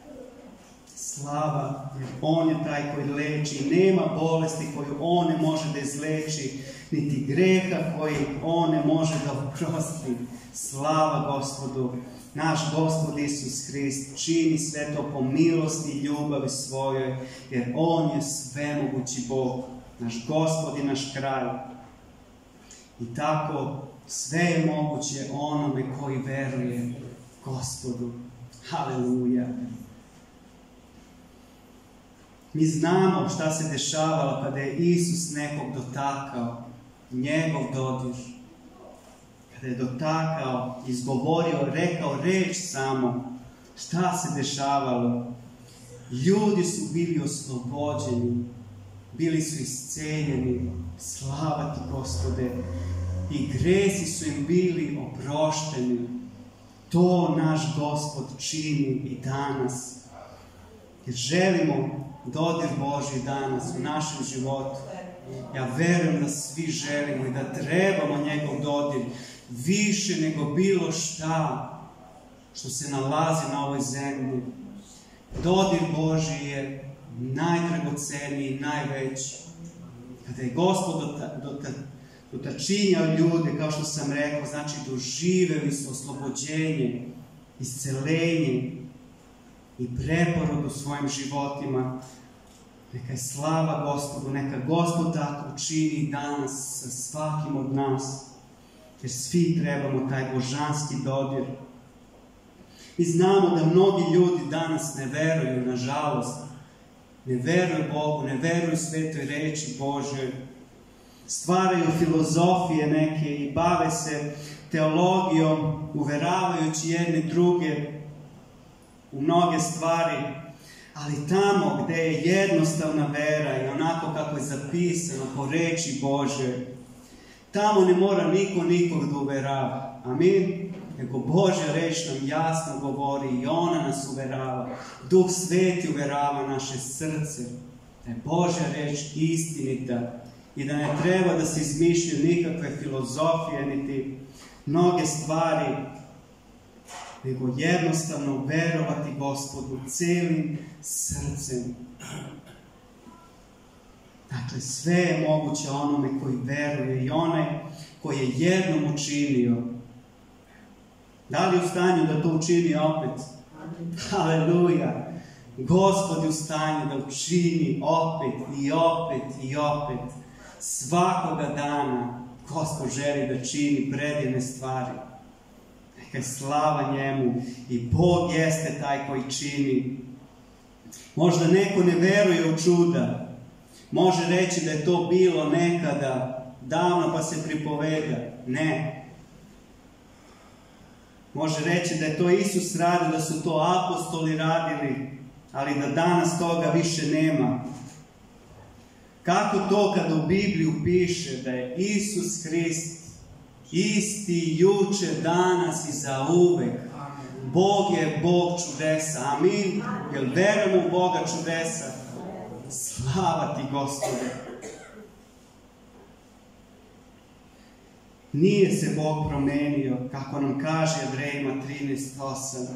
Slava, jer on je taj koji leči. Nema bolesti koju on ne može da izleči, niti greha koji on ne može da oprosti. Slava Gospodu. Naš Gospod Isus Hrist čini sve to po milosti i ljubavi svojoj, jer on je svemogući Bog. Naš Gospod i naš kralj. I tako sve je moguće onome koji veruje Gospodu. Haleluja. Mi znamo šta se dešavalo kada je Isus nekog dotakao, njegov dodir. Kada je dotakao, izgovorio, rekao reč samo, šta se dešavalo? Ljudi su bili oslobođeni. Bili su isceljeni, slava ti Gospode, i gresi su im bili oprošteni. To naš Gospod čini i danas. Jer želimo dodir Božji danas u našem životu. Ja verujem da svi želimo i da trebamo njegov dodir više nego bilo šta što se nalazi na ovoj zemlji. Dodir Božji je najdragoceniji i najveći. Kada je Gospod dotačinjao ljude, kao što sam rekao, znači doživeli su oslobođenje, iscelenje i preporod u svojim životima. Neka je slava Gospodu, neka Gospod tako čini danas sa svakim od nas, jer svi trebamo taj božanski dodir. Mi znamo da mnogi ljudi danas ne veruju, nažalost, ne veruju Bogu, ne veruju svetoj reči Božoj. Stvaraju filozofije neke i bave se teologijom, uveravajući jedne druge u mnoge stvari. Ali tamo gdje je jednostavna vera i onako kako je zapisano po reči Božoj, tamo ne mora niko nikog da uverava. Amin? Nego Božja reč nam jasno govori i ona nas uverava. Duh Sveti uverava naše srce. da je Božja reč istinita i da ne treba da se izmišljaju nikakve filozofije, niti mnoge stvari, nego jednostavno verovati Gospodu celim srcem. Dakle, sve je moguće onome koji veruje i onaj koji je jednom učinio. Da li je u stanju da to učini opet? Haleluja! Gospod je u stanju da učini opet i opet i opet. Svakoga dana Gospod želi da čini predivne stvari. Neka je slava njemu i Bog jeste taj koji čini. Možda neko ne veruje u čuda. Može reći da je to bilo nekada davno pa se pripoveda. Ne. Može reći da je to Isus radio, da su to apostoli radili, ali da danas toga više nema. Kako to kada u Bibliju piše da je Isus Hrist isti juče, danas i zauvek. Bog je Bog čudesa. Amin. Jel verujemo u Boga čudesa? Slava ti, Gospode. Nije se Bog promenio, kako nam kaže Jevrejima 13:8.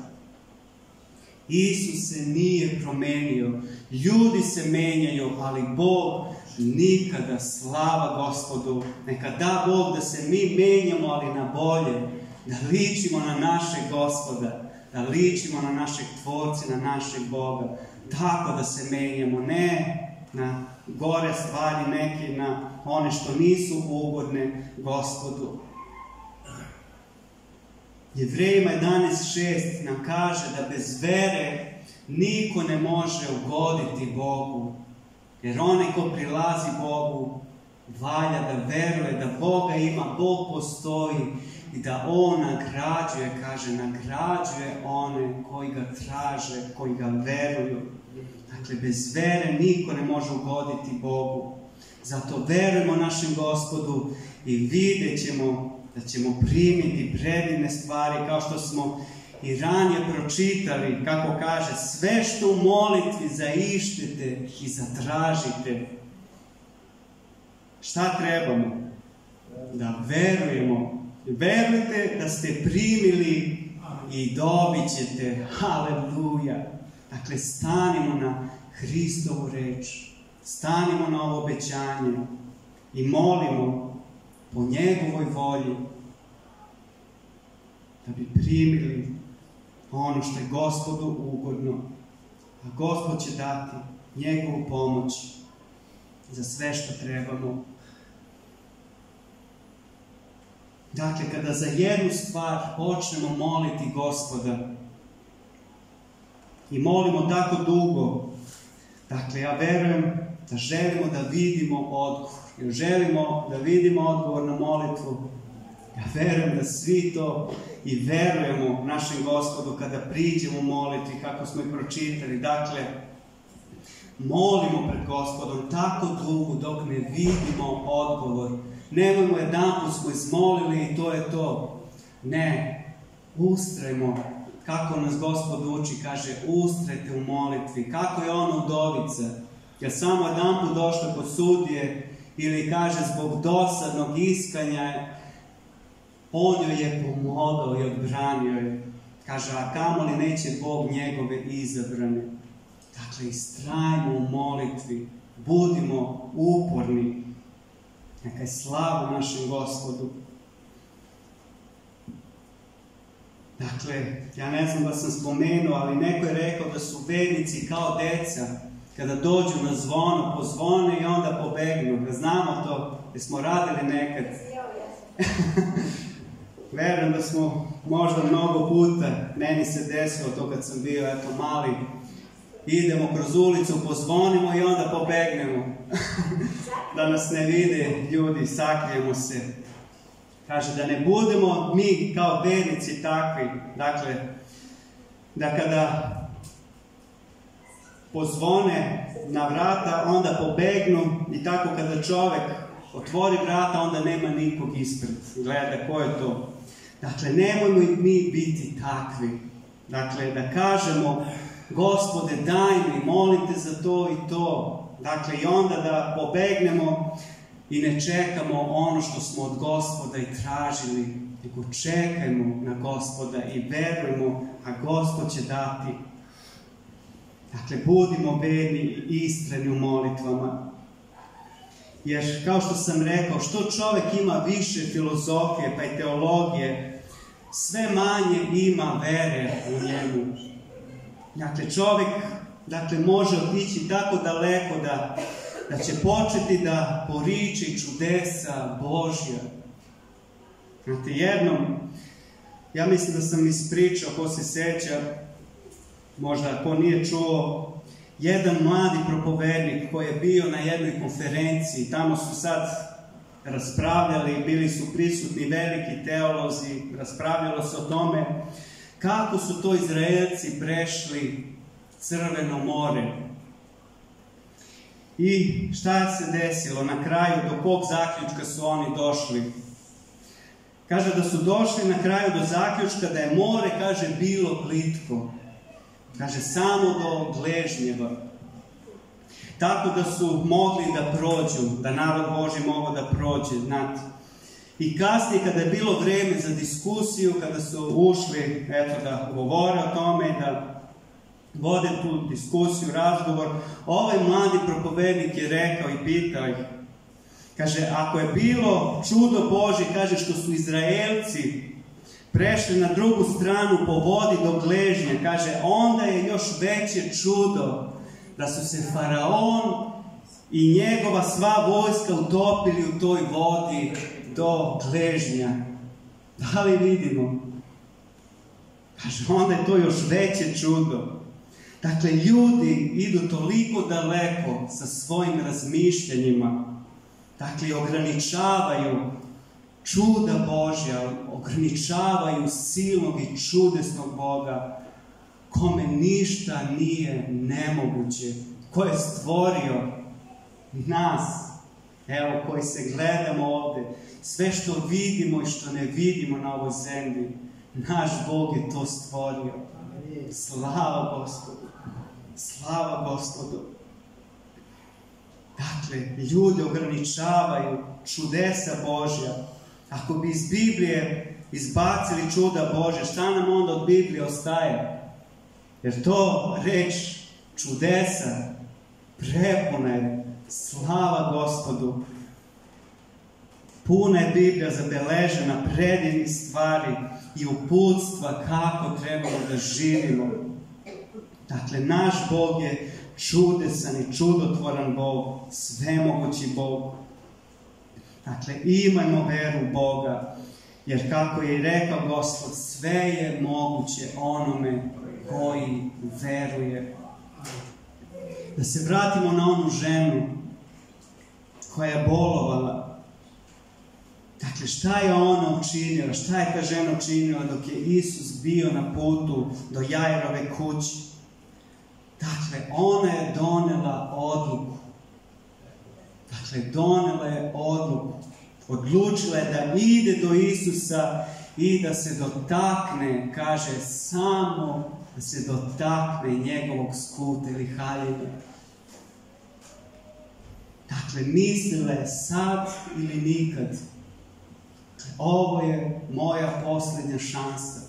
Isus se nije promenio. Ljudi se menjaju, ali Bog nikada. Slava Gospodu. Neka da Bog da se mi menjamo, ali na bolje. Da ličimo na našeg Gospoda. Da ličimo na našeg Tvorca, na našeg Boga. Tako da se menjamo. Ne na gore stvari neke, na one što nisu ugodne Gospodu. Jevrejima 11:6 nam kaže da bez vere niko ne može ugoditi Bogu. Jer onaj ko prilazi Bogu, valja da veruje da Boga ima, Bog postoji i da On nagrađuje, kaže, nagrađuje one koji ga traže, koji ga veruju. Dakle, bez vere niko ne može ugoditi Bogu. Zato verujemo našem Gospodu i vidjet ćemo da ćemo primiti predivne stvari, kao što smo i ranije pročitali, kako kaže, sve što u molitvi zaištete i zatražite. Šta trebamo? Da verujemo. Verujte da ste primili i dobit ćete. Haleluja! Dakle, stanimo na Hristovu reč. Stanimo na ovo obećanje i molimo po njegovoj volji da bi primili ono što je Gospodu ugodno. A Gospod će dati njegovu pomoć za sve što trebamo. Dakle, kada za jednu stvar počnemo moliti Gospoda i molimo tako dugo, dakle, ja verujem da želimo da vidimo odgovor. Jer želimo da vidimo odgovor na molitvu. Ja verujem da svi to i verujemo našem Gospodu kada priđemo u molitvi, kako smo i pročitali. Dakle, molimo pred Gospodom tako dugo dok ne vidimo odgovor. Nemojmo jedanput smo izmolili i to je to. Ne, ustrajmo. Kako nas Gospod uči, kaže, ustrajte u molitvi. Kako je ona udovica? Ja samo jedanput došla kod sudije ili kaže zbog dosadnog iskanja, on joj je pomogao i odbranio je. Kaže, a kamoli neće Bog njegove izabrane. Dakle, istrajmo u molitvi, budimo uporni. Neka je slava našem Gospodu. Dakle, ja ne znam da sam spomenuo, ali neko je rekao da su vernici kao deca, kada dođu na zvono, pozvone i onda pobegnu. Da znamo to, jer smo radili nekad. Verujem da smo možda mnogo puta, meni se desilo to kad sam bio mali, idemo kroz ulicu, pozvonimo i onda pobegnemo. Da nas ne vide ljudi, sakrijemo se. Kaže da ne budemo mi kao vernici takvi. Dakle, da kada pozvone na vrata, onda pobegnu i tako kada čovjek otvori vrata, onda nema nikog ispred. Gleda ko je to. Dakle, nemojmo i mi biti takvi. Dakle, da kažemo, Gospode, daj mi, molim te za to i to. Dakle, i onda da pobegnemo i ne čekamo ono što smo od Gospoda i tražili, nego čekajmo na Gospoda i verujemo, a Gospod će dati. Dakle, budimo verni i istrajni u molitvama. Jer, kao što sam rekao, što čovjek ima više filozofije pa i teologije, sve manje ima vere u njemu. Dakle, čovjek može otići tako daleko da će početi da poriče čudesa Božja. Znate, jednom, ja mislim da sam ispričao, ko se seća, možda ko nije čuo, jedan mladi propovednik koji je bio na jednoj konferenciji, tamo su sad raspravljali, bili su prisutni veliki teolozi, raspravljalo se o tome kako su to Izraelci prešli Crveno more. I šta se desilo na kraju, do kog zaključka su oni došli? Kaže da su došli na kraju do zaključka da je more, kaže, bilo plitko. Kaže, samo do gležnjeva. Tako da su mogli da prođu, da narod Božji mogao da prođe, znate. I kasnije, kada je bilo vreme za diskusiju, kada su ušli, eto, da govore o tome, da vode tu diskusiju, razgovor, ovaj mladi propovednik je rekao i pitao ih, kaže, ako je bilo čudo Božje, kaže, što su Izraelci prešli na drugu stranu po vodi do gležnje, kaže, onda je još veće čudo da su se Faraon i njegova sva vojska utopili u toj vodi do gležnja. Da li vidimo? Kaže, onda je to još veće čudo. Dakle, ljudi idu toliko daleko sa svojim razmišljanjima, dakle, ograničavaju čuda Božja, ograničavaju silnog i čudesnog Boga, kome ništa nije nemoguće, ko je stvorio nas, evo, koji se gledamo ovde, sve što vidimo i što ne vidimo na ovoj zemlji, naš Bog je to stvorio. Slava Gospodu! Slava Gospodu! Dakle, ljudi ograničavaju čudesa Božja. Ako bi iz Biblije izbacili čuda Božja, šta nam onda od Biblije ostaje? Jer to reč čudesa prepuna je. Slava Gospodu! Puna je Biblija zabeležena predivnih stvari i uputstva kako trebamo da živimo. Dakle, naš Bog je čudesan i čudotvoran Bog, svemogući Bog. Dakle, imajmo veru u Boga, jer kako je i rekao Gospod, sve je moguće onome koji veruje. Da se vratimo na onu ženu koja je bolovala. Dakle, šta je ona učinila? Šta je ta žena učinila dok je Isus bio na putu do Jairove kuće? Dakle, ona je donela odluku. Odlučila je da ide do Isusa i da se dotakne, kaže, samo da se dotakne njegovog skuta ili haljine. Dakle, mislila je sad ili nikad. Ovo je moja posljednja šansa.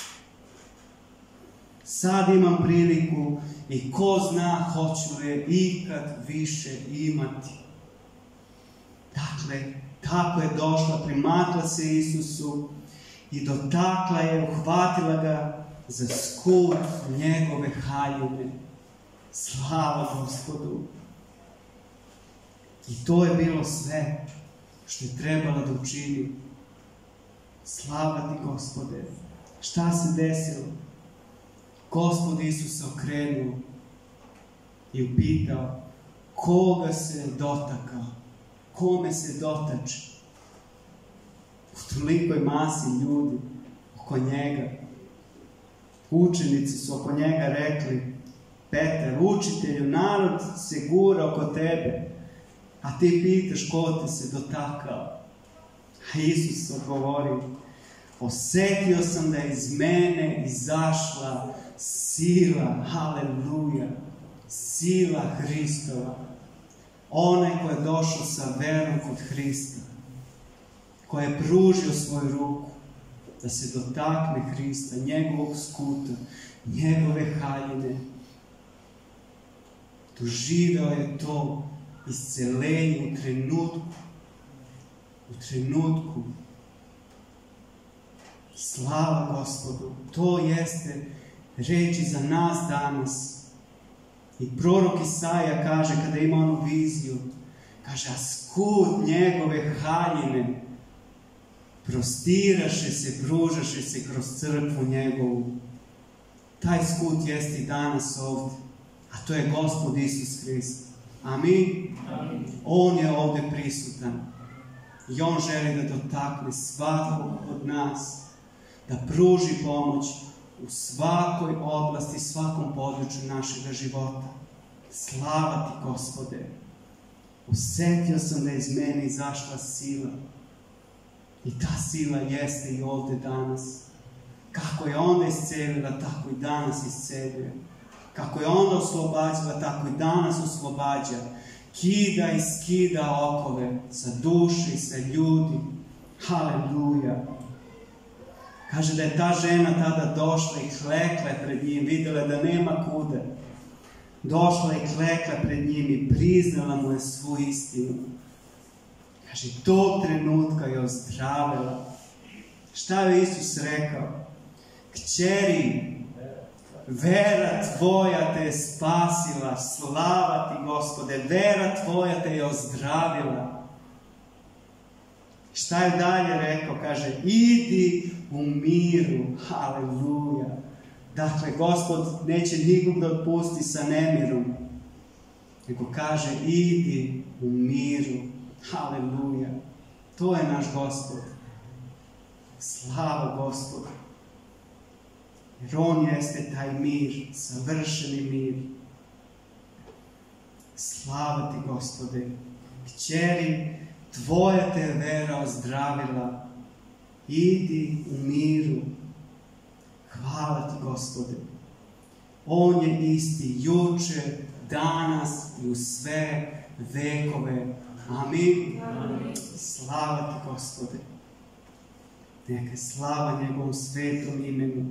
Sad imam priliku i ko zna hoću li je ikad više imati. Dakle, tako je došla, primakla se Isusu i dotakla je, uhvatila ga za skut njegove haljine. Slava Gospodu! I to je bilo sve što je trebala da učini. Slava ti, Gospode! Šta se desilo? Gospod Isus se okrenuo i upitao koga se dotakao, kome se dotače. U tolikoj masi ljudi oko njega. Učenici su oko njega rekli, Petar, učitelju, narod se gura oko tebe, a ti pitaš ko te se dotakao. A Isus odgovori, osjetio sam da je iz mene izašla sila, haleluja, sila Hristova. Onaj koji je došao sa verom kod Hrista, koji je pružio svoju ruku da se dotakne Hrista, njegovog skuta, njegove haljine. Doživeo je to isceljenje u trenutku. Slava Gospodu. To jeste reči za nas danas. I prorok Isaija kaže, kada ima onu viziju, kaže, a skut njegove haljine prostiraše se, pružaše se kroz crkvu njegovu. Taj skut jeste i danas ovdje, a to je Gospod Isus Hrist. Amin. Amin. On je ovdje prisutan i on želi da dotakne svakog od nas, da pruži pomoć u svakoj oblasti, svakom području našeg života. Slava ti, Gospode. Osjetio sam da je iz mene izašla sila. I ta sila jeste i ovdje danas. Kako je onda iscelila, tako i danas isceljuje. Kako je onda oslobađala, tako i danas oslobađa. Kida i skida okove sa duše i sa ljudi. Haleluja. Kaže da je ta žena tada došla i klekla pred njim, vidjela da nema kude. Došla i klekla pred njim i priznala mu je svu istinu. Kaže, tog trenutka je ozdravila. Šta je Isus rekao? Kćeri, vera tvoja te je spasila, slava ti, Gospode, vera tvoja te je ozdravila. Šta je dalje rekao? Kaže, idi u miru, haleluja. Dakle, Gospod neće nikog da otpusti sa nemirom, nego kaže, idi u miru, haleluja. To je naš Gospod. Slava Gospodu. Jer on jeste taj mir, savršeni mir. Slava ti, Gospode. Kćeri, tvoja te je vera ozdravila. Idi u miru. Hvala ti, Gospode. On je isti juče, danas i u sve vekove. Amin. Amin. Slava ti, Gospode. Neka je slava njegovom svetom imenu.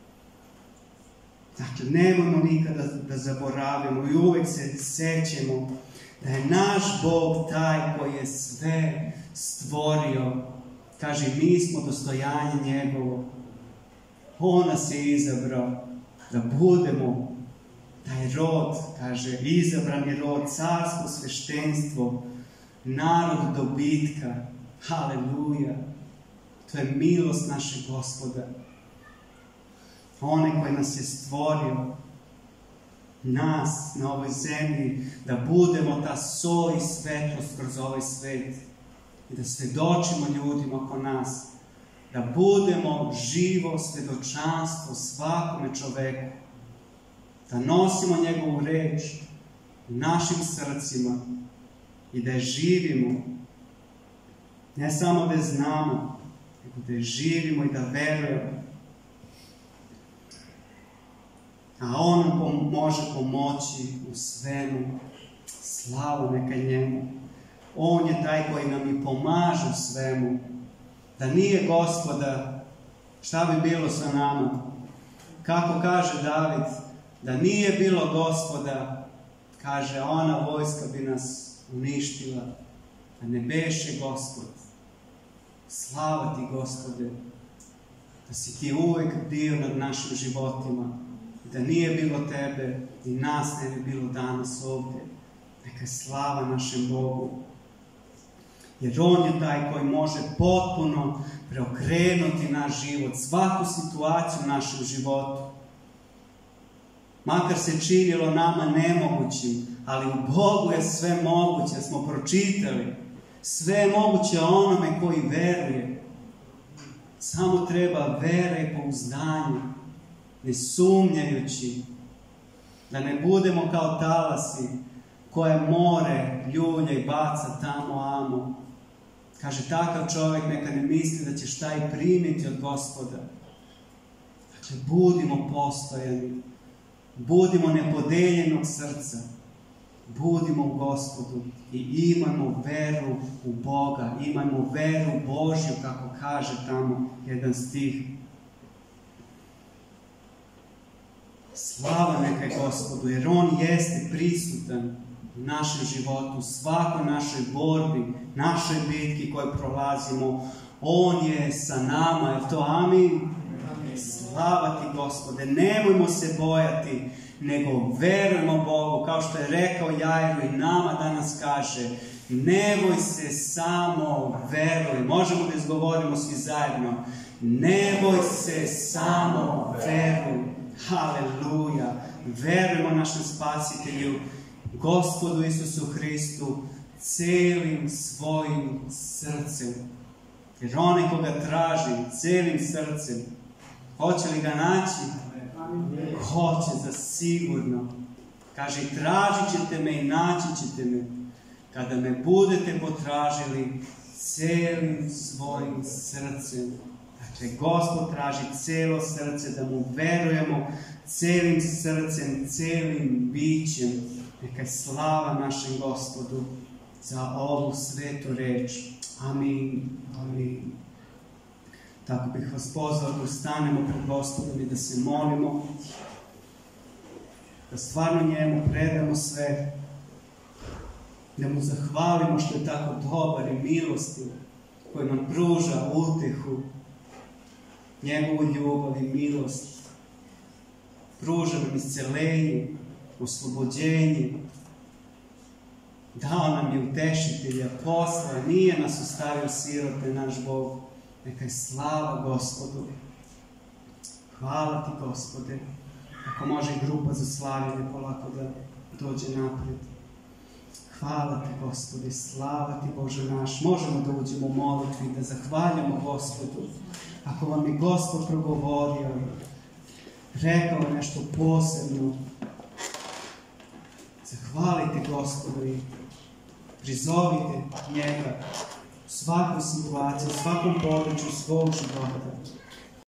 Dakle, nemojmo nikada da zaboravimo i uvek se sećemo da je naš Bog taj koji je sve stvorio. Kaže, mi smo dostojanje njegovo. On nas je izabrao da budemo taj rod, kaže, izabrani rod, carsko sveštenstvo, narod dobitka. Haleluja. To je milost našeg Gospoda. Onaj koji nas je stvorio, nas na ovoj zemlji, da budemo ta sol i svetlost kroz ovaj svet i da svedočimo ljudima oko nas, da budemo živo svedočanstvo svakome čoveku, da nosimo njegovu reč u našim srcima i da je živimo, ne samo da je znamo, nego da je živimo i da verujemo. A on nam može pomoći u svemu. Slavu neka njemu. On je taj koji nam i pomaže u svemu. Da nije Gospoda, šta bi bilo sa nama? Kako kaže David, da nije bilo Gospoda, kaže, ona vojska bi nas uništila. Da ne beše Gospod. Slava ti, Gospode, da si ti uvek dio nad našim životima. Da nije bilo tebe i nas ne bi bilo danas ovdje. Neka je slava našem Bogu. Jer on je taj koji može potpuno preokrenuti naš život, svaku situaciju u našem životu. Makar se činilo nama nemogućim, ali u Bogu je sve moguće, smo pročitali. Sve je moguće onome koji veruje. Samo treba vera i pouzdanje. Ne sumnjajući, da ne budemo kao talasi koje more ljulja i baca tamo amo. Kaže, takav čovjek neka ne misli da će šta i primiti od Gospoda. Dakle, budimo postojani, budimo nepodeljenog srca, budimo u Gospodu i imajmo veru u Boga, imajmo veru Božju, kako kaže tamo jedan stih. Slava neka je Gospodu, jer On jeste prisutan u našem životu, u svakoj našoj borbi, našoj bitki koju prolazimo. On je sa nama, je to amin? Slava ti, Gospode, nemojmo se bojati, nego verujmo Bogu, kao što je rekao Jairu i nama danas kaže, ne boj se, samo veruj. Možemo da izgovorimo svi zajedno, ne boj se, samo veruj. Haleluja! Verujemo našem Spasitelju, Gospodu Isusu Hristu, celim svojim srcem. Jer onaj koga traži celim srcem, hoće li ga naći? Hoće, zasigurno. Kaže, tražit ćete me i naći ćete me, kada me budete potražili celim svojim srcem. Dakle, Gospod traži celo srce, da mu verujemo celim srcem, celim bićem. Neka je slava našem Gospodu za ovu svetu reč. Amin. Amin. Tako bih vas pozvao da ustanemo pred Gospodom i da se molimo, da stvarno njemu predamo sve, da mu zahvalimo što je tako dobar i milostiv, koji nam pruža utehu, njegovu ljubav i milost, pruža nam isceljenje, oslobođenje, dao nam je utešitelja, posla, nije nas ostavio sirote, naš Bog. Neka je slava Gospodu. Hvala ti, Gospode. Ako može i grupa za slavljenje polako da dođe napred. Hvala ti, Gospode, slava ti, Bože naš. Možemo da uđemo u molitvi, da zahvaljamo Gospodu. Ako vam je Gospod progovorio, rekao nešto posebno, zahvalite Gospodu i prizovite njega u svakoj situaciji, u svakom području svog života.